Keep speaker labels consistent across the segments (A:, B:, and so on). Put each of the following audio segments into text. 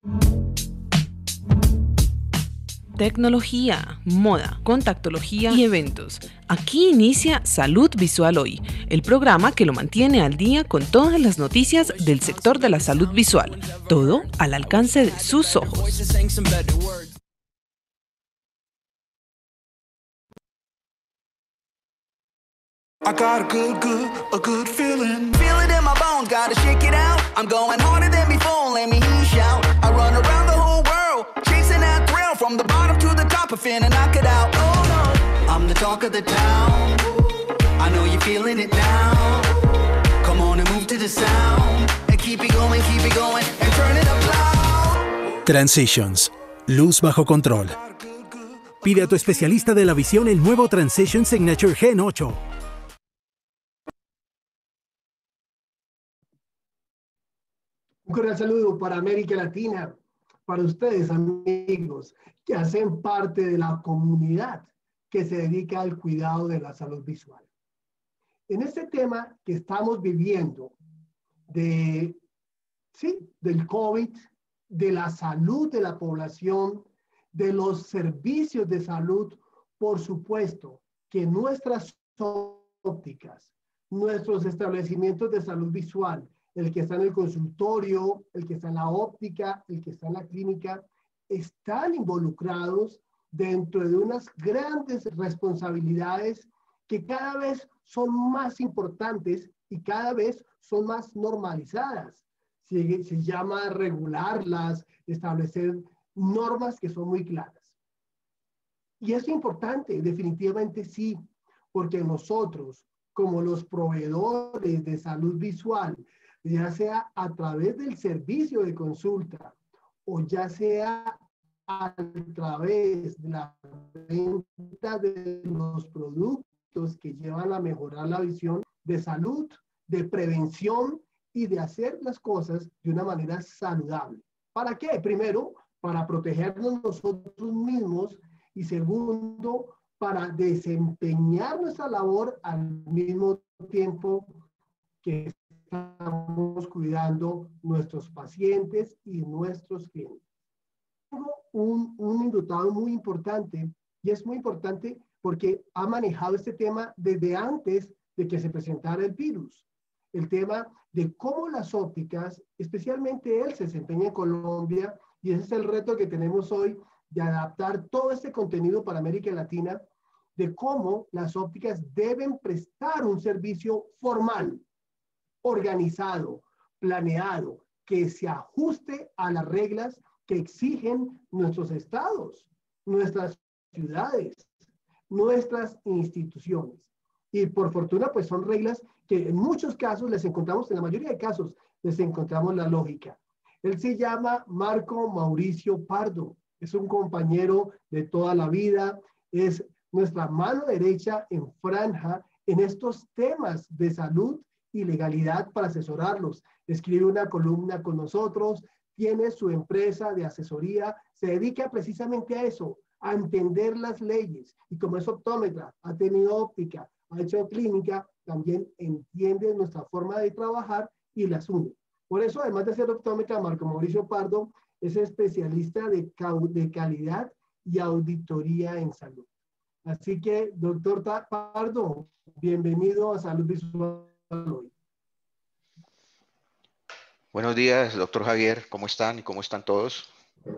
A: Tecnología, moda, contactología y eventos. Aquí inicia Salud Visual Hoy, el programa que lo mantiene al día con todas las noticias del sector de la salud visual. Todo al alcance de sus ojos.
B: I got a good feeling. Feel it in my bones, gotta shake it out. I'm going harder than before, let me hear you shout. I run around the whole world, chasing that thrill. From the bottom to the top, I'm finna knock it out. Oh no, I'm the talk of the town. I know you're feeling it now. Come on and move to the sound. And keep it going, and turn it up loud.
C: Transitions. Luz bajo control. Pide a tu especialista de la visión el nuevo Transition Signature Gen 8.
D: Un cordial saludo para América Latina, para ustedes, amigos, que hacen parte de la comunidad que se dedica al cuidado de la salud visual. En este tema que estamos viviendo del COVID, de la salud de la población, de los servicios de salud, por supuesto que nuestras ópticas, nuestros establecimientos de salud visual, el que está en el consultorio, el que está en la óptica, el que está en la clínica, están involucrados dentro de unas grandes responsabilidades que cada vez son más importantes y cada vez son más normalizadas. Se llama regularlas, establecer normas que son muy claras. Y es importante, definitivamente sí, porque nosotros, como los proveedores de salud visual, ya sea a través del servicio de consulta o ya sea a través de la venta de los productos que llevan a mejorar la visión de salud, de prevención y de hacer las cosas de una manera saludable. ¿Para qué? Primero, para protegernos nosotros mismos y segundo, para desempeñar nuestra labor al mismo tiempo que estamos cuidando nuestros pacientes y nuestros clientes. Tengo un invitado muy importante y es muy importante porque ha manejado este tema desde antes de que se presentara el virus. El tema de cómo las ópticas, especialmente él se desempeña en Colombia y ese es el reto que tenemos hoy de adaptar todo este contenido para América Latina, de cómo las ópticas deben prestar un servicio formal, organizado, planeado, que se ajuste a las reglas que exigen nuestros estados, nuestras ciudades, nuestras instituciones. Y por fortuna, pues son reglas que en muchos casos les encontramos, en la mayoría de casos, les encontramos la lógica. Él se llama Marco Mauricio Pardo, es un compañero de toda la vida, es nuestra mano derecha en franja en estos temas de salud y legalidad para asesorarlos. Escribe una columna con nosotros, tiene su empresa de asesoría, se dedica precisamente a eso, a entender las leyes. Y como es optómetra, ha tenido óptica, ha hecho clínica, también entiende nuestra forma de trabajar y las une. Por eso, además de ser optómetra, Marco Mauricio Pardo es especialista de calidad y auditoría en salud. Así que, doctor Pardo, bienvenido a Salud Visual Hoy.
E: Buenos días, doctor Javier. ¿Cómo están y cómo están todos?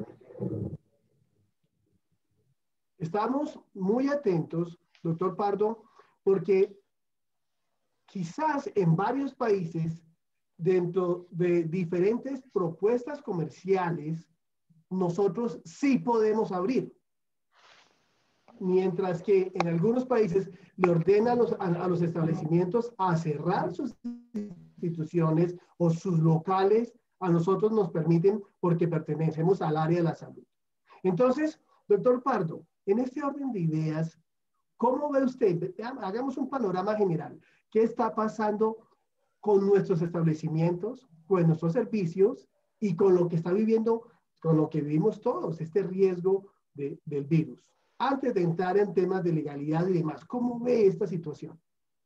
D: Estamos muy atentos, doctor Pardo, porque quizás en varios países, dentro de diferentes propuestas comerciales, nosotros sí podemos abrir. Mientras que en algunos países le ordenan a los establecimientos a cerrar sus instituciones o sus locales, a nosotros nos permiten porque pertenecemos al área de la salud. Entonces, doctor Pardo, en este orden de ideas, ¿cómo ve usted? Hagamos un panorama general. ¿Qué está pasando con nuestros establecimientos, con nuestros servicios y con lo que está viviendo, con lo que vivimos todos, este riesgo del virus? Antes de entrar en temas de legalidad y demás, ¿cómo ve esta situación?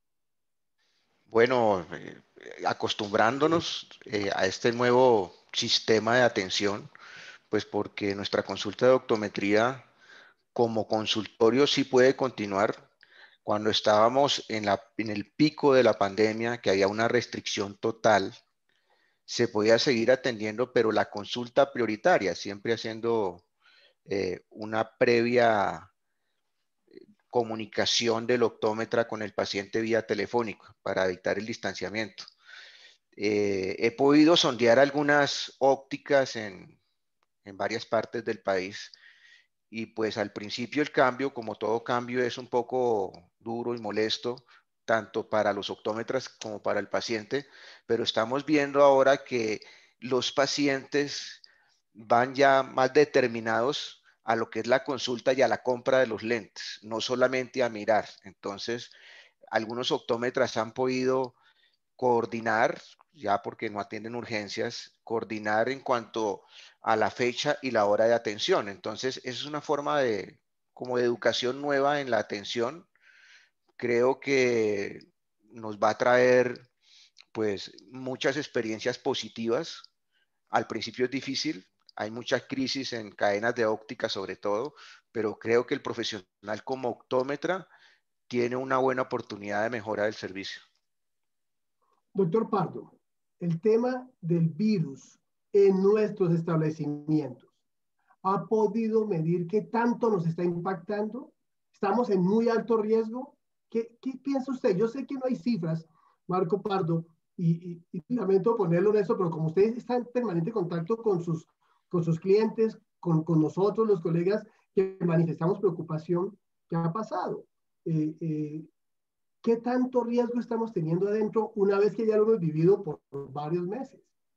E: Bueno, acostumbrándonos a este nuevo sistema de atención, pues porque nuestra consulta de optometría como consultorio sí puede continuar. Cuando estábamos en el pico de la pandemia, que había una restricción total, se podía seguir atendiendo, pero la consulta prioritaria, siempre haciendo una previa comunicación del optómetra con el paciente vía telefónica para evitar el distanciamiento. He podido sondear algunas ópticas en varias partes del país y pues al principio el cambio, como todo cambio, es un poco duro y molesto, tanto para los optómetras como para el paciente, pero estamos viendo ahora que los pacientes van ya más determinados a lo que es la consulta y a la compra de los lentes, no solamente a mirar. Entonces, algunos optómetras han podido coordinar, ya porque no atienden urgencias, coordinar en cuanto a la fecha y la hora de atención. Entonces, es una forma de, como de educación nueva en la atención. Creo que nos va a traer, pues, muchas experiencias positivas. Al principio es difícil, hay mucha crisis en cadenas de óptica sobre todo, pero creo que el profesional como optómetra tiene una buena oportunidad de mejorar el servicio.
D: Doctor Pardo, el tema del virus en nuestros establecimientos, ¿ha podido medir qué tanto nos está impactando? ¿Estamos en muy alto riesgo? ¿Qué piensa usted? Yo sé que no hay cifras, Marco Pardo, y lamento ponerlo en eso, pero como usted está en permanente contacto con sus clientes, con nosotros, los colegas, que manifestamos preocupación, ¿qué ha pasado? Eh, eh, ¿Qué tanto riesgo estamos teniendo adentro una vez que ya lo hemos vivido por varios meses?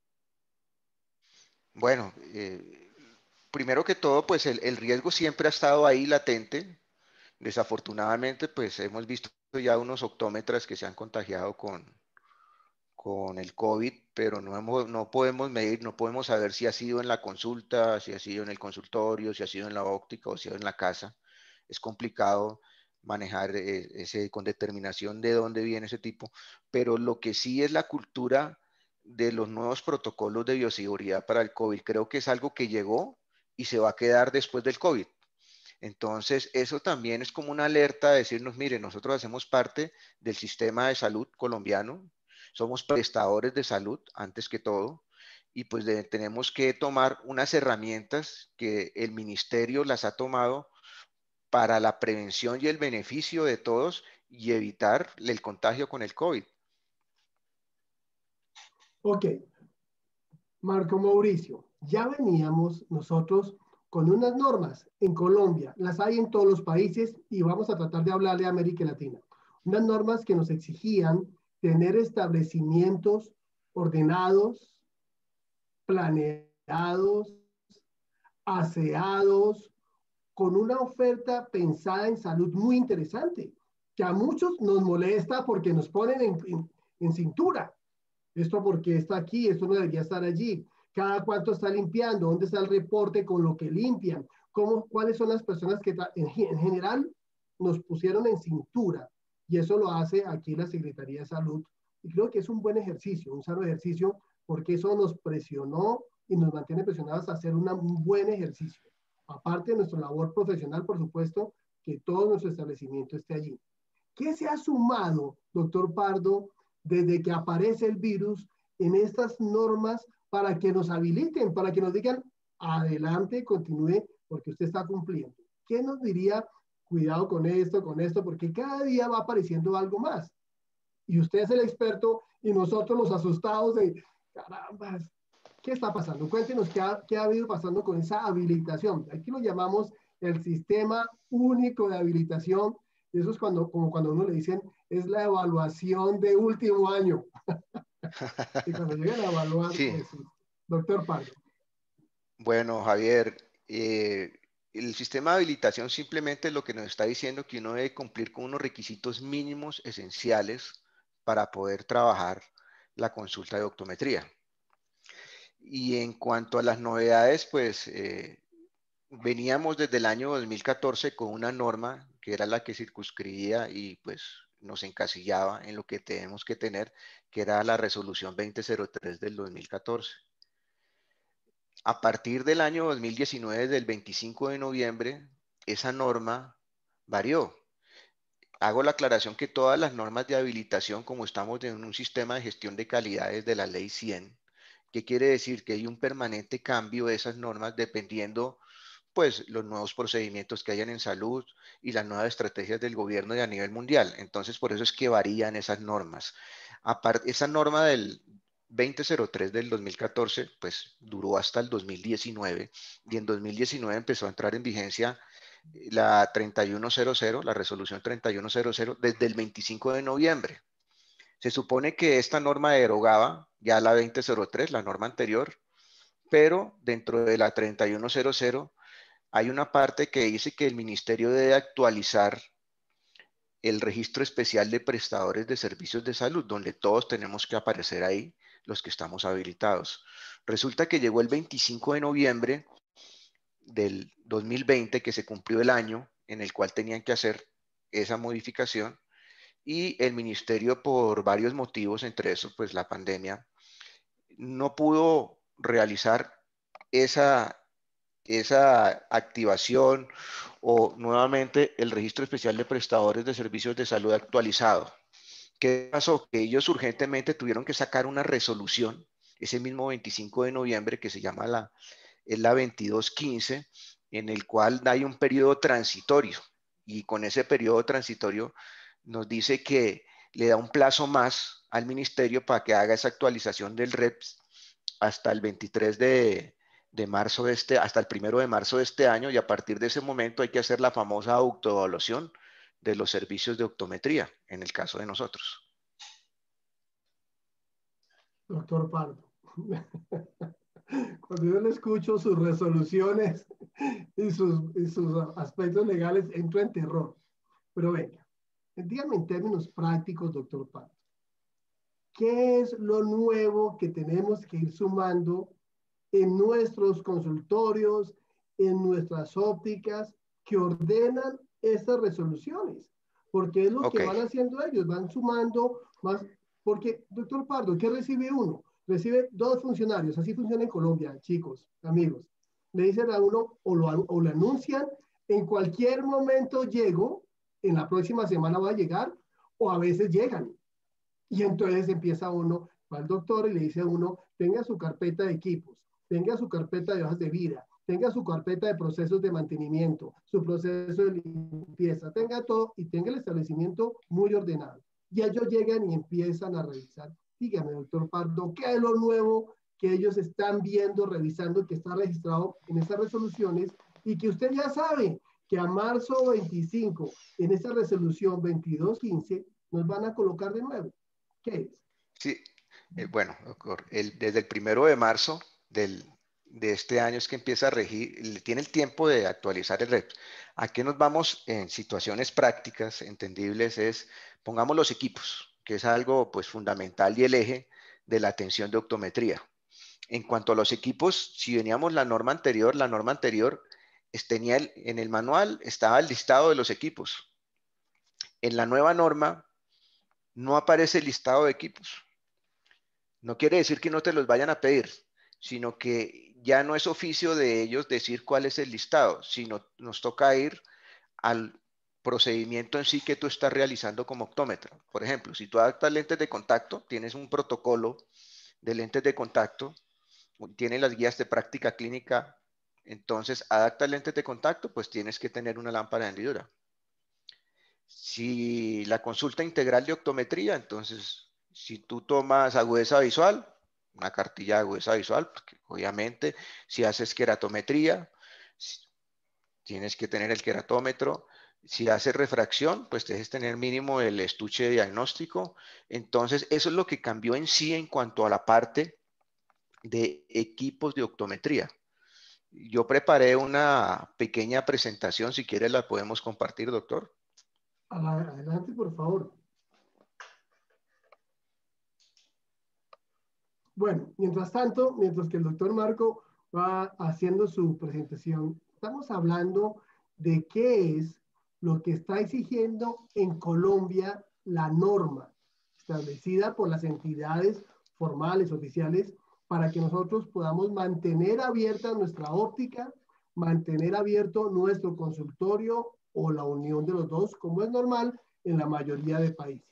E: Bueno, primero que todo, pues el riesgo siempre ha estado ahí latente. Desafortunadamente, pues hemos visto ya unos optómetras que se han contagiado con el COVID, pero no podemos medir, no podemos saber si ha sido en la consulta, si ha sido en el consultorio, si ha sido en la óptica o si ha sido en la casa. Es complicado manejar ese con determinación de dónde viene ese tipo, pero lo que sí es la cultura de los nuevos protocolos de bioseguridad para el COVID. Creo que es algo que llegó y se va a quedar después del COVID. Entonces, eso también es como una alerta de decirnos, mire, nosotros hacemos parte del sistema de salud colombiano, somos prestadores de salud antes que todo, y pues tenemos que tomar unas herramientas que el ministerio las ha tomado para la prevención y el beneficio de todos y evitar el contagio con el COVID.
D: Ok, Marco Mauricio, ya veníamos nosotros con unas normas en Colombia, las hay en todos los países y vamos a tratar de hablarle a América Latina. Unas normas que nos exigían tener establecimientos ordenados, planeados, aseados, con una oferta pensada en salud muy interesante, que a muchos nos molesta porque nos ponen en cintura. Esto porque está aquí, esto no debería estar allí. Cada cuánto está limpiando, dónde está el reporte con lo que limpian, cuáles son las personas que en general nos pusieron en cintura. Y eso lo hace aquí la Secretaría de Salud. Y creo que es un buen ejercicio, un sano ejercicio, porque eso nos presionó y nos mantiene presionados a hacer un buen ejercicio. Aparte de nuestra labor profesional, por supuesto, que todo nuestro establecimiento esté allí. ¿Qué se ha sumado, doctor Pardo, desde que aparece el virus en estas normas para que nos habiliten, para que nos digan, adelante, continúe, porque usted está cumpliendo? ¿Qué nos diría? Cuidado con esto, porque cada día va apareciendo algo más. Y usted es el experto y nosotros los asustados de, caramba, ¿qué está pasando? Cuéntenos qué ha habido pasando con esa habilitación. Aquí lo llamamos el sistema único de habilitación. Eso es como cuando a uno le dicen, es la evaluación de último año. Y cuando llegan a evaluar,
E: Sí,
D: eso. Doctor Pardo.
E: bueno, Javier, el sistema de habilitación simplemente lo que nos está diciendo es que uno debe cumplir con unos requisitos mínimos esenciales para poder trabajar la consulta de optometría. Y en cuanto a las novedades, pues veníamos desde el año 2014 con una norma que era la que circunscribía y pues nos encasillaba en lo que tenemos que tener, que era la resolución 2003 del 2014. A partir del año 2019, del 25 de noviembre, esa norma varió. Hago la aclaración que todas las normas de habilitación, como estamos en un sistema de gestión de calidades de la ley 100, ¿qué quiere decir? Que hay un permanente cambio de esas normas dependiendo pues los nuevos procedimientos que hayan en salud y las nuevas estrategias del gobierno y a nivel mundial. Entonces, por eso es que varían esas normas. Aparte, esa norma del 2003 del 2014, pues duró hasta el 2019 y en 2019 empezó a entrar en vigencia la 3100, la resolución 3100 desde el 25 de noviembre. Se supone que esta norma derogaba ya la 2003, la norma anterior, pero dentro de la 3100 hay una parte que dice que el ministerio debe actualizar el registro especial de prestadores de servicios de salud, donde todos tenemos que aparecer ahí, los que estamos habilitados. Resulta que llegó el 25 de noviembre del 2020, que se cumplió el año en el cual tenían que hacer esa modificación, y el ministerio, por varios motivos, entre esos, pues la pandemia, no pudo realizar esa activación o nuevamente el registro especial de prestadores de servicios de salud actualizado. ¿Qué pasó? Que ellos urgentemente tuvieron que sacar una resolución ese mismo 25 de noviembre que se llama la 2215, en el cual hay un periodo transitorio y con ese periodo transitorio nos dice que le da un plazo más al ministerio para que haga esa actualización del REPS hasta el 23 de marzo hasta el 1 de marzo de este año, y a partir de ese momento hay que hacer la famosa autoevaluación de los servicios de optometría, en el caso de nosotros.
D: Doctor Pardo, cuando yo le escucho sus resoluciones y sus aspectos legales, entro en terror. Pero venga, dígame en términos prácticos, doctor Pardo, ¿qué es lo nuevo que tenemos que ir sumando en nuestros consultorios, en nuestras ópticas, que ordenan estas resoluciones? Porque es lo que van haciendo ellos, van sumando más. Porque, doctor Pardo, ¿qué recibe uno? Recibe 2 funcionarios, así funciona en Colombia, chicos, amigos. Le dicen a uno o lo anuncian, en cualquier momento llego, en la próxima semana va a llegar, o a veces llegan. Y entonces empieza uno, va al doctor y le dice a uno, tenga su carpeta de equipos, tenga su carpeta de hojas de vida, tenga su carpeta de procesos de mantenimiento, su proceso de limpieza, tenga todo y tenga el establecimiento muy ordenado. Y ellos llegan y empiezan a revisar. Dígame, doctor Pardo, ¿qué es lo nuevo que ellos están viendo, revisando, que está registrado en estas resoluciones y que usted ya sabe que a marzo 25, en esa resolución 2215, nos van a colocar de nuevo? ¿Qué es?
E: Sí, bueno, desde el 1 de marzo de este año es que empieza a regir, tiene el tiempo de actualizar el REPS. ¿A qué nos vamos en situaciones prácticas, entendibles? Pongamos los equipos, que es algo pues fundamental y el eje de la atención de optometría. En cuanto a los equipos, si veníamos la norma anterior tenía en el manual estaba el listado de los equipos. En la nueva norma no aparece el listado de equipos. No quiere decir que no te los vayan a pedir, sino que ya no es oficio de ellos decir cuál es el listado, sino nos toca ir al procedimiento en sí que tú estás realizando como optómetra. Por ejemplo, si tú adaptas lentes de contacto, tienes un protocolo de lentes de contacto, tienes las guías de práctica clínica, entonces adaptas lentes de contacto, pues tienes que tener una lámpara de hendidura. Si la consulta integral de optometría, entonces si tú tomas agudeza visual, una cartilla de agudeza visual, porque obviamente si haces queratometría, tienes que tener el queratómetro. Si haces refracción, pues debes tener mínimo el estuche diagnóstico. Entonces, eso es lo que cambió en sí en cuanto a la parte de equipos de optometría. Yo preparé una pequeña presentación, si quieres la podemos compartir, doctor.
D: Adelante, por favor. Bueno, mientras tanto, mientras que el doctor Marco va haciendo su presentación, estamos hablando de qué es lo que está exigiendo en Colombia la norma establecida por las entidades formales, oficiales, para que nosotros podamos mantener abierta nuestra óptica, mantener abierto nuestro consultorio o la unión de los dos, como es normal en la mayoría de países.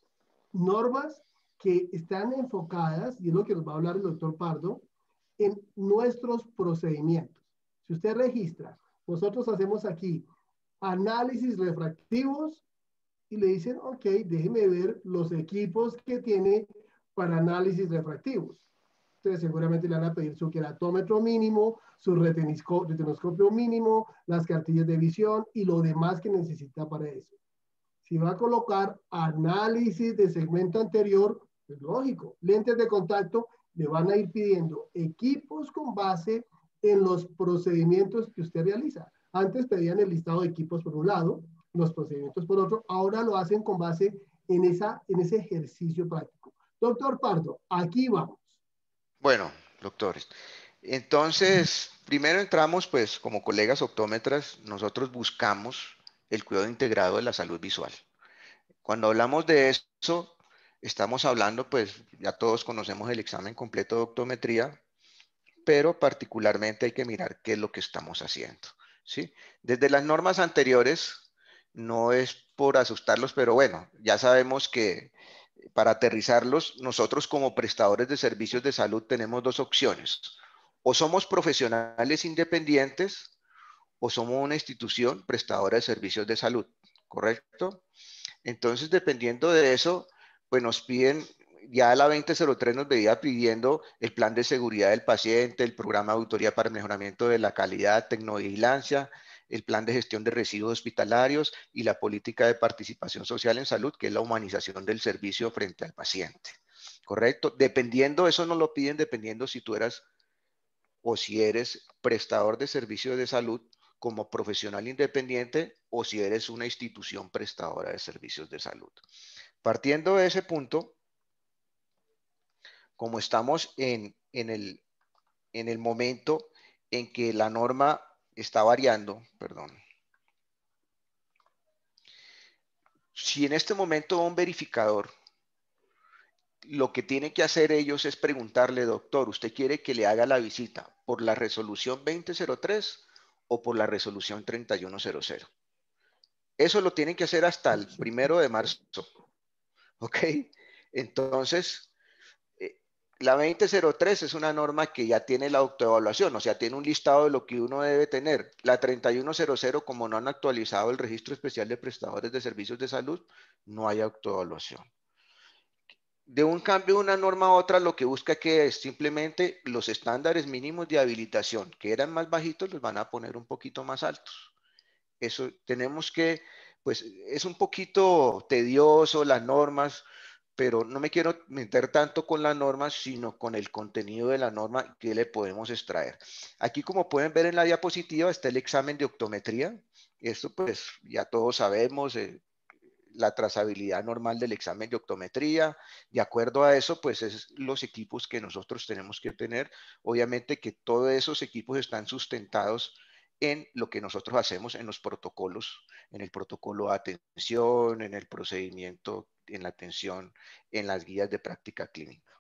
D: Normas que están enfocadas, y es lo que nos va a hablar el doctor Pardo, en nuestros procedimientos. Si usted registra, nosotros hacemos aquí análisis refractivos y le dicen, ok, déjeme ver los equipos que tiene para análisis refractivos. Entonces seguramente le van a pedir su queratómetro mínimo, su retinoscopio mínimo, las cartillas de visión y lo demás que necesita para eso. Si va a colocar análisis de segmento anterior, es lógico, lentes de contacto, le van a ir pidiendo equipos con base en los procedimientos que usted realiza. Antes pedían el listado de equipos por un lado, los procedimientos por otro, ahora lo hacen con base en ese ejercicio práctico. Doctor Pardo, aquí vamos.
E: Bueno, doctores, entonces, primero entramos, pues, como colegas optómetras, nosotros buscamos el cuidado integrado de la salud visual. Cuando hablamos de eso, estamos hablando, pues, ya todos conocemos el examen completo de optometría, pero particularmente hay que mirar qué es lo que estamos haciendo, ¿sí? Desde las normas anteriores, no es por asustarlos, pero bueno, ya sabemos que para aterrizarlos, nosotros como prestadores de servicios de salud tenemos dos opciones. O somos profesionales independientes o somos una institución prestadora de servicios de salud, ¿correcto? Entonces, dependiendo de eso, pues nos piden, ya la 2003 nos venía pidiendo el plan de seguridad del paciente, el programa de auditoría para el mejoramiento de la calidad, tecnovigilancia, el plan de gestión de residuos hospitalarios y la política de participación social en salud, que es la humanización del servicio frente al paciente. ¿Correcto? Dependiendo, eso nos lo piden dependiendo si tú eras o si eres prestador de servicios de salud como profesional independiente o si eres una institución prestadora de servicios de salud. Partiendo de ese punto, como estamos en el momento en que la norma está variando, perdón. Si en este momento un verificador, lo que tiene que hacer ellos es preguntarle, doctor, ¿usted quiere que le haga la visita por la resolución 2003 o por la resolución 3100? Eso lo tienen que hacer hasta el 1 de marzo. ¿Ok? Entonces, la 2003 es una norma que ya tiene la autoevaluación, o sea, tiene un listado de lo que uno debe tener. La 3100, como no han actualizado el registro especial de prestadores de servicios de salud, no hay autoevaluación. De un cambio de una norma a otra, lo que busca que es simplemente los estándares mínimos de habilitación, que eran más bajitos, los van a poner un poquito más altos. Eso tenemos que, pues es un poquito tedioso las normas, pero no me quiero meter tanto con las normas, sino con el contenido de la norma que le podemos extraer. Aquí, como pueden ver en la diapositiva, está el examen de optometría. Esto pues ya todos sabemos, la trazabilidad normal del examen de optometría. De acuerdo a eso, pues es los equipos que nosotros tenemos que tener. Obviamente que todos esos equipos están sustentados en lo que nosotros hacemos en los protocolos, en el protocolo de atención, en el procedimiento, en la atención, en las guías de práctica clínica.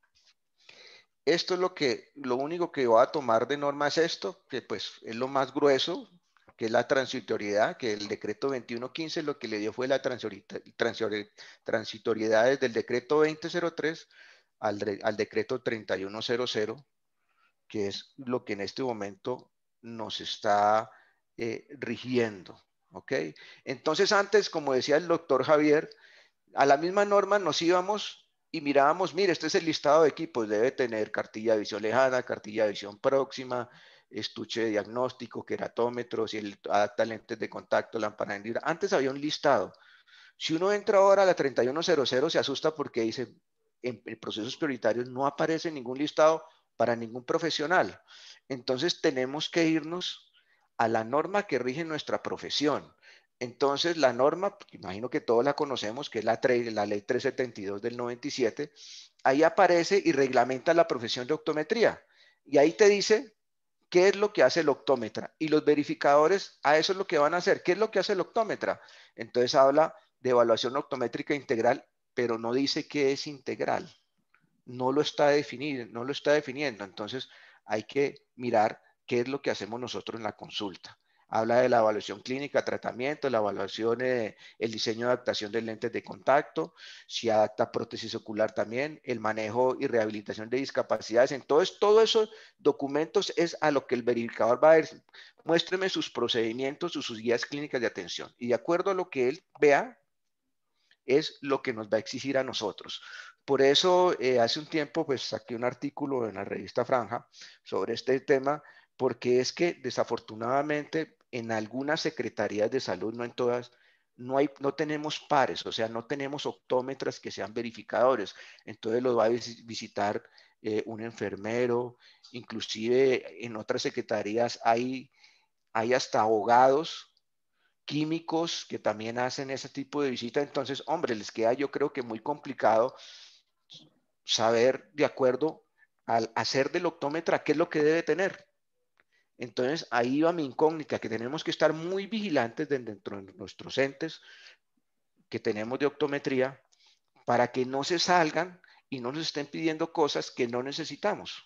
E: Esto es lo único que voy a tomar de norma es esto, que pues es lo más grueso, que es la transitoriedad, que el decreto 2115 lo que le dio fue la transitoriedad desde el decreto 2003 al decreto 3100, que es lo que en este momento nos está rigiendo, ¿ok? Entonces antes, como decía el doctor Javier, a la misma norma nos íbamos y mirábamos, mire, este es el listado de equipos, debe tener cartilla de visión lejana, cartilla de visión próxima, estuche de diagnóstico, queratómetros y el adapta lentes de contacto, lámpara de Libra. Antes había un listado. Si uno entra ahora a la 3100 se asusta porque dice, en procesos prioritarios no aparece ningún listado para ningún profesional. Entonces tenemos que irnos a la norma que rige nuestra profesión. Entonces la norma, imagino que todos la conocemos, que es la ley 372 del 97, ahí aparece y reglamenta la profesión de optometría. Y ahí te dice qué es lo que hace el optómetra. Y los verificadores a eso es lo que van a hacer. ¿Qué es lo que hace el optómetra? Entonces habla de evaluación optométrica integral, pero no dice qué es integral. no lo está definiendo, no lo está definiendo. Entonces hay que mirar qué es lo que hacemos nosotros en la consulta. Habla de la evaluación clínica, tratamiento, la evaluación, el diseño de adaptación de lentes de contacto, si adapta prótesis ocular también, el manejo y rehabilitación de discapacidades. Entonces, todos esos documentos es a lo que el verificador va a ver. Muéstreme sus procedimientos o sus guías clínicas de atención. Y de acuerdo a lo que él vea, es lo que nos va a exigir a nosotros. Por eso, hace un tiempo, pues saqué un artículo en la revista Franja sobre este tema, porque es que desafortunadamente en algunas secretarías de salud, no en todas, no tenemos pares, o sea, no tenemos optómetras que sean verificadores. Entonces los va a visitar un enfermero, inclusive en otras secretarías hay hasta abogados químicos que también hacen ese tipo de visita. Entonces, hombre, les queda yo creo que muy complicado saber de acuerdo al hacer del optómetra qué es lo que debe tener. Entonces, ahí va mi incógnita, que tenemos que estar muy vigilantes dentro de nuestros entes que tenemos de optometría para que no se salgan y no nos estén pidiendo cosas que no necesitamos.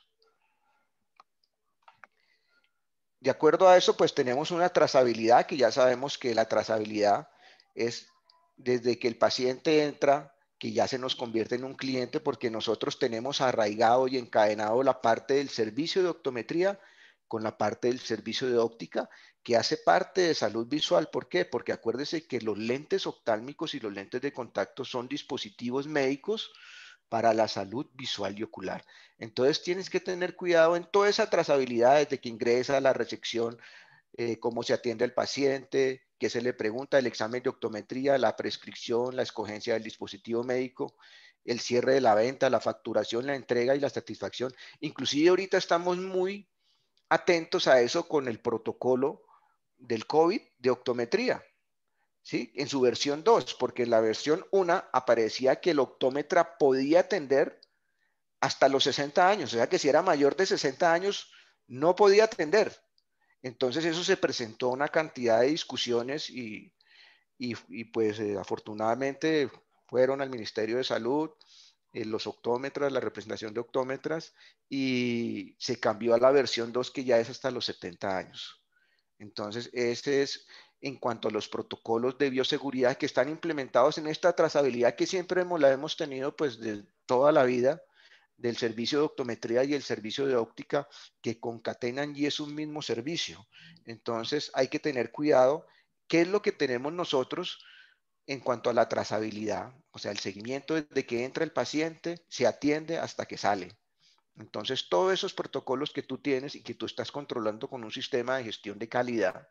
E: De acuerdo a eso, pues tenemos una trazabilidad, que ya sabemos que la trazabilidad es desde que el paciente entra, que ya se nos convierte en un cliente, porque nosotros tenemos arraigado y encadenado la parte del servicio de optometría con la parte del servicio de óptica, que hace parte de salud visual. ¿Por qué? Porque acuérdese que los lentes oftálmicos y los lentes de contacto son dispositivos médicos para la salud visual y ocular. Entonces tienes que tener cuidado en toda esa trazabilidad desde que ingresa a la recepción, cómo se atiende al paciente, qué se le pregunta, el examen de optometría, la prescripción, la escogencia del dispositivo médico, el cierre de la venta, la facturación, la entrega y la satisfacción. Inclusive ahorita estamos muy atentos a eso con el protocolo del COVID de optometría, ¿sí? En su versión 2, porque en la versión 1 aparecía que el optómetra podía atender hasta los 60 años, o sea que si era mayor de 60 años no podía atender. Entonces eso se presentó una cantidad de discusiones y pues afortunadamente fueron al Ministerio de Salud, los optómetras, la representación de optómetras, y se cambió a la versión 2 que ya es hasta los 70 años. Entonces ese es en cuanto a los protocolos de bioseguridad que están implementados en esta trazabilidad que siempre la hemos tenido pues de toda la vida, del servicio de optometría y el servicio de óptica, que concatenan y es un mismo servicio. Entonces hay que tener cuidado qué es lo que tenemos nosotros en cuanto a la trazabilidad, o sea, el seguimiento desde que entra el paciente, se atiende hasta que sale. Entonces todos esos protocolos que tú tienes y que tú estás controlando con un sistema de gestión de calidad,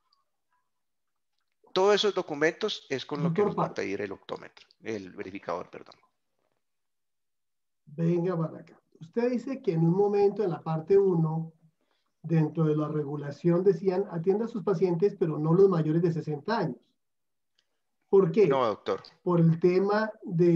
E: todos esos documentos es con lo que
D: Doctor
E: nos va a
D: Pardo,
E: pedir el optómetro, el verificador, perdón.
D: venga para acá. Usted dice que en un momento en la parte 1, dentro de la regulación, decían atienda a sus pacientes, pero no los mayores de 60 años. ¿Por qué?
E: No, doctor.
D: Por el tema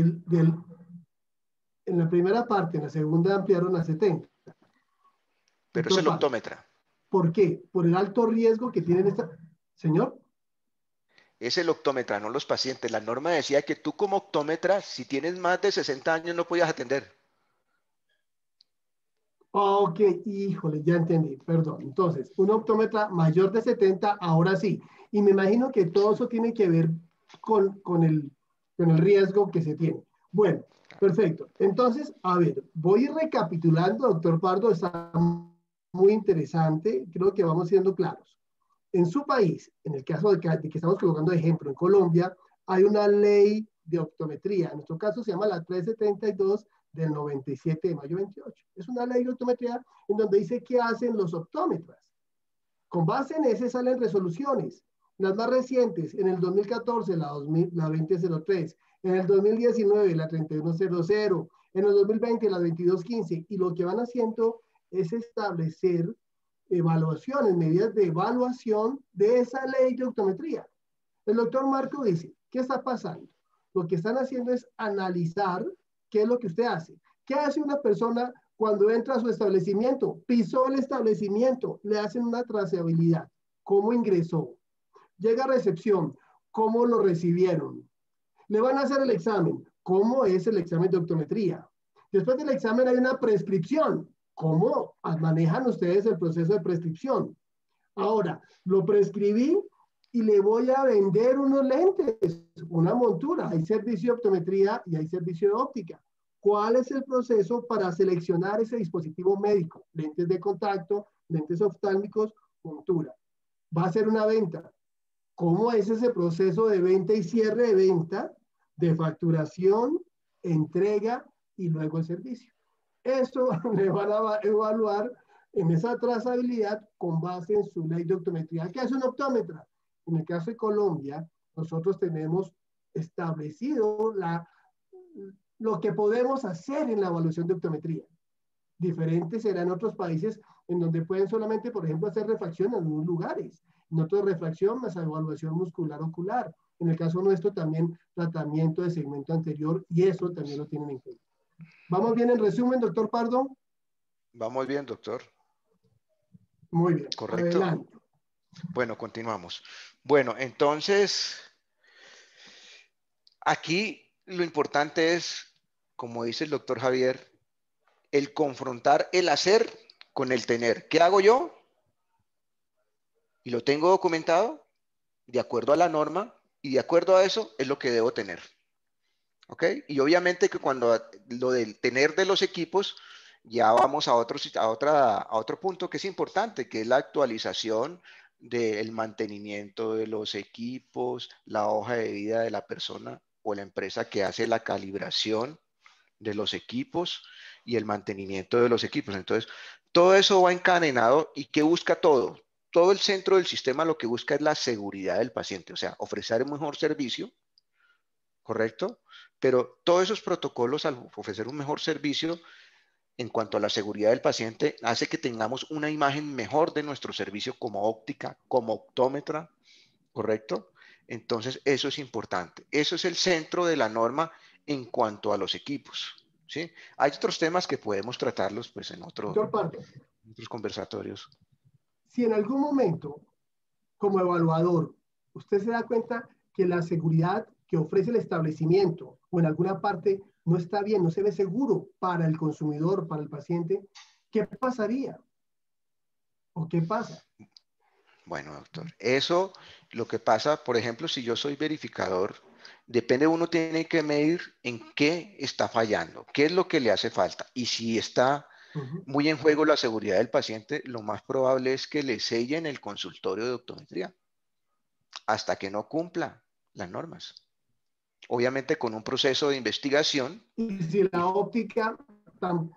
D: en la primera parte, en la segunda ampliaron a 70.
E: Pero es
D: Doctor
E: el
D: Pardo,
E: optómetra.
D: ¿por qué? Por el alto riesgo que tienen esta... Señor.
E: Es el optómetra, no los pacientes. La norma decía que tú como optómetra, si tienes más de 60 años, no podías atender.
D: Ok, híjole, ya entendí, perdón. Entonces, un optómetra mayor de 70, ahora sí. Y me imagino que todo eso tiene que ver con el riesgo que se tiene. Bueno, perfecto. Entonces, a ver, voy recapitulando, doctor Pardo, está muy interesante. Creo que vamos siendo claros. En su país, en el caso de que estamos colocando de ejemplo, en Colombia, hay una ley de optometría. En nuestro caso se llama la 372 del 97 de mayo 28. Es una ley de optometría en donde dice qué hacen los optómetras. Con base en ese salen resoluciones. Las más recientes, en el 2014, la 2003, en el 2019, la 3100, en el 2020, la 2215, y lo que van haciendo es establecer evaluaciones, medidas de evaluación de esa ley de optometría. El doctor Marco dice, ¿qué está pasando? Lo que están haciendo es analizar qué es lo que usted hace. ¿Qué hace una persona cuando entra a su establecimiento? Pisó el establecimiento, le hacen una trazabilidad. ¿Cómo ingresó? Llega a recepción, ¿cómo lo recibieron? Le van a hacer el examen. ¿Cómo es el examen de optometría? Después del examen hay una prescripción. ¿Cómo manejan ustedes el proceso de prescripción? Ahora, lo prescribí y le voy a vender unos lentes, una montura. Hay servicio de optometría y hay servicio de óptica. ¿Cuál es el proceso para seleccionar ese dispositivo médico? Lentes de contacto, lentes oftálmicos, montura. Va a ser una venta. ¿Cómo es ese proceso de venta y cierre de venta, de facturación, entrega y luego el servicio? Eso le van a evaluar en esa trazabilidad con base en su ley de optometría. ¿Qué es un optómetra? En el caso de Colombia, nosotros tenemos establecido lo que podemos hacer en la evaluación de optometría. Diferente será en otros países en donde pueden solamente, por ejemplo, hacer refracción en algunos lugares. En otros refracción más evaluación muscular ocular. En el caso nuestro también tratamiento de segmento anterior y eso también lo tienen en cuenta. ¿Vamos bien en resumen, doctor Pardo?
E: Vamos bien, doctor.
D: Muy bien.
E: Correcto.
D: Adelante.
E: Bueno, continuamos. Bueno, entonces, aquí lo importante es, como dice el doctor Javier, el confrontar el hacer con el tener. ¿Qué hago yo? Y lo tengo documentado de acuerdo a la norma y de acuerdo a eso es lo que debo tener. ¿Ok? Y obviamente que cuando lo del tener de los equipos, ya vamos a otro punto que es importante, que es la actualización del mantenimiento de los equipos, la hoja de vida de la persona o la empresa que hace la calibración de los equipos y el mantenimiento de los equipos. Entonces, todo eso va encadenado y ¿qué busca todo? Todo el centro del sistema lo que busca es la seguridad del paciente, o sea, ofrecer un mejor servicio, ¿correcto? Pero todos esos protocolos al ofrecer un mejor servicio en cuanto a la seguridad del paciente hace que tengamos una imagen mejor de nuestro servicio como óptica, como optómetra, ¿correcto? Entonces, eso es importante. Eso es el centro de la norma en cuanto a los equipos, ¿sí? Hay otros temas que podemos tratarlos pues, en otros
D: Doctor Pardo,
E: conversatorios.
D: si en algún momento, como evaluador, usted se da cuenta que la seguridad que ofrece el establecimiento o en alguna parte no está bien, no se ve seguro para el consumidor, para el paciente, ¿qué pasaría? ¿O qué pasa?
E: Bueno, doctor, eso lo que pasa, por ejemplo, si yo soy verificador, depende, uno tiene que medir en qué está fallando, qué es lo que le hace falta. Y si está muy en juego la seguridad del paciente, lo más probable es que le sellen el consultorio de optometría hasta que no cumpla las normas. Obviamente con un proceso de investigación.
D: Y si la óptica tan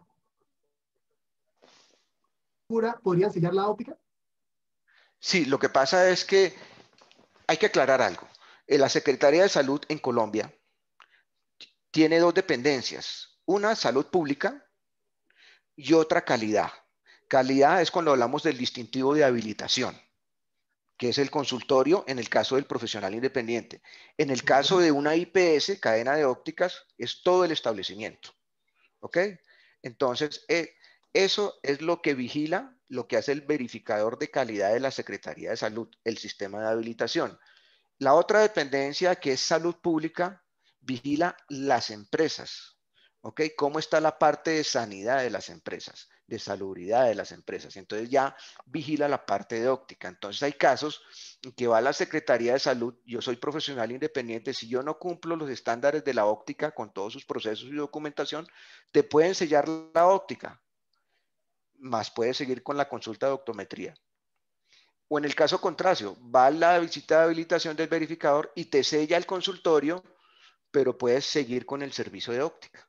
D: pura, ¿podrían sellar la óptica?
E: Sí, lo que pasa es que hay que aclarar algo. La Secretaría de Salud en Colombia tiene dos dependencias. Una, salud pública y otra, calidad. Calidad es cuando hablamos del distintivo de habilitación, que es el consultorio en el caso del profesional independiente. En el caso de una IPS, cadena de ópticas, es todo el establecimiento. ¿Ok? Entonces, eso es lo que vigila, lo que hace el verificador de calidad de la Secretaría de Salud, el sistema de habilitación. La otra dependencia, que es salud pública, vigila las empresas. ¿Ok? ¿Cómo está la parte de sanidad de las empresas, de salubridad de las empresas? Entonces ya vigila la parte de óptica. Entonces hay casos en que va la Secretaría de Salud, yo soy profesional independiente, si yo no cumplo los estándares de la óptica con todos sus procesos y documentación, te pueden sellar la óptica, más puedes seguir con la consulta de optometría. O en el caso contrario, va a la visita de habilitación del verificador y te sella el consultorio, pero puedes seguir con el servicio de óptica.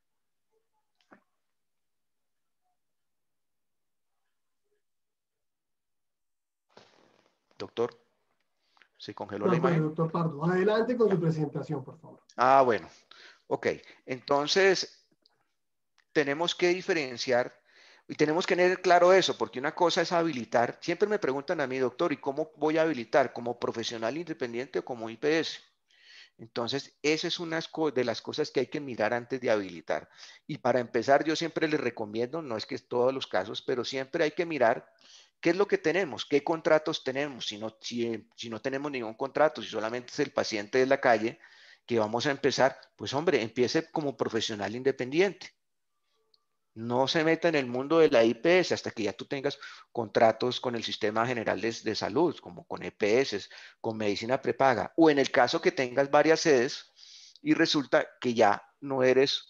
E: Doctor, ¿se congeló
D: De
E: la
D: acuerdo,
E: imagen?
D: doctor Pardo. Adelante con su presentación, por favor.
E: Ah, bueno. Ok. Entonces, tenemos que diferenciar y tenemos que tener claro eso, porque una cosa es habilitar. Siempre me preguntan a mí, doctor, ¿y cómo voy a habilitar? ¿Como profesional independiente o como IPS? Entonces, esa es una de las cosas que hay que mirar antes de habilitar. Y para empezar, yo siempre les recomiendo, no es que es todos los casos, pero siempre hay que mirar qué es lo que tenemos, qué contratos tenemos. Si no tenemos ningún contrato, si solamente es el paciente de la calle que vamos a empezar, pues hombre, empiece como profesional independiente. No se meta en el mundo de la IPS hasta que ya tú tengas contratos con el Sistema General de Salud, como con EPS, con medicina prepaga, o en el caso que tengas varias sedes y resulta que ya no eres...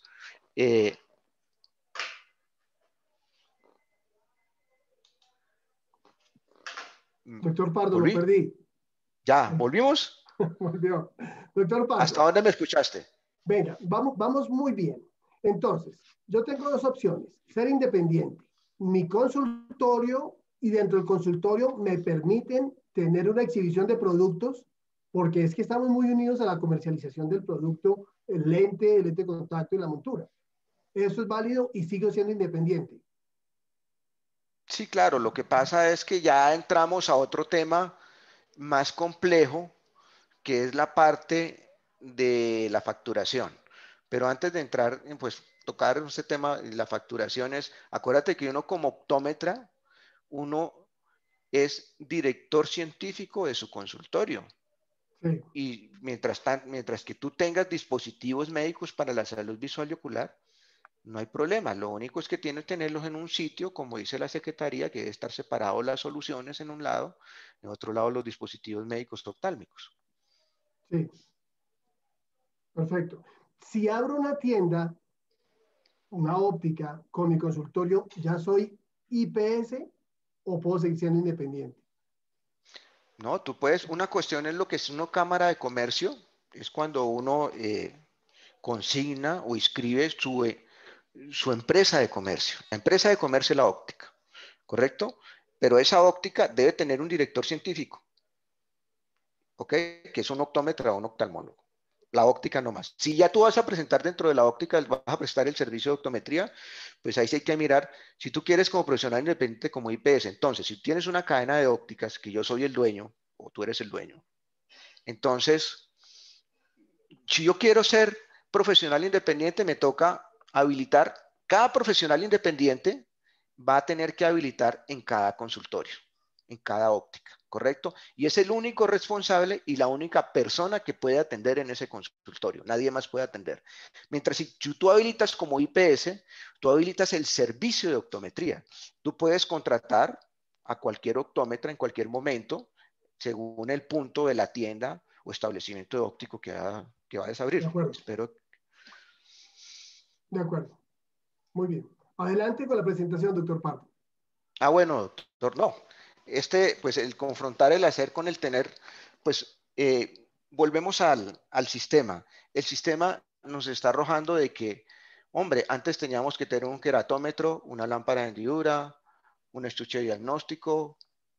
D: Doctor Pardo, lo
E: ¿Volví?
D: perdí.
E: ¿Ya? ¿Volvimos?
D: Volvió. Doctor
E: ¿Hasta
D: Pardo,
E: dónde me escuchaste?
D: venga, vamos muy bien. Entonces, yo tengo dos opciones. Ser independiente. Mi consultorio y dentro del consultorio me permiten tener una exhibición de productos porque es que estamos muy unidos a la comercialización del producto, el lente de contacto y la montura. Eso es válido y sigo siendo independiente.
E: Sí, claro, lo que pasa es que ya entramos a otro tema más complejo, que es la parte de la facturación. Pero antes de entrar en pues tocar ese tema de la facturación es, acuérdate que uno como optómetra, uno es director científico de su consultorio.
D: Sí,
E: Y mientras que tú tengas dispositivos médicos para la salud visual y ocular, no hay problema. Lo único es que tienes que tenerlos en un sitio, como dice la Secretaría, que debe estar separado las soluciones en un lado, en otro lado los dispositivos médicos oftálmicos.
D: sí, perfecto. Si abro una tienda, una óptica con mi consultorio, ¿ya soy IPS o puedo seguir siendo independiente?
E: No, tú puedes, una cuestión es lo que es una cámara de comercio, es cuando uno consigna o inscribe su empresa de comercio. La empresa de comercio es la óptica, ¿correcto? Pero esa óptica debe tener un director científico, ¿ok? Que es un optómetra o un oftalmólogo. La óptica no más. Si ya tú vas a presentar dentro de la óptica, vas a prestar el servicio de optometría, pues ahí sí hay que mirar, si tú quieres como profesional independiente como IPS, entonces, si tienes una cadena de ópticas, que yo soy el dueño, o tú eres el dueño, entonces, si yo quiero ser profesional independiente, me toca habilitar, cada profesional independiente va a tener que habilitar en cada consultorio, en cada óptica, ¿correcto? Y es el único responsable y la única persona que puede atender en ese consultorio. Nadie más puede atender. Mientras si tú habilitas como IPS, tú habilitas el servicio de optometría. Tú puedes contratar a cualquier optómetra en cualquier momento, según el punto de la tienda o establecimiento de óptico que vayas a
D: De
E: abrir.
D: acuerdo,
E: Espero.
D: de acuerdo. Muy bien. Adelante con la presentación, doctor Pardo.
E: Bueno, doctor, no. Pues el confrontar el hacer con el tener, pues volvemos al sistema. El sistema nos está arrojando de que, hombre, antes teníamos que tener un queratómetro, una lámpara de hendidura, un estuche de diagnóstico,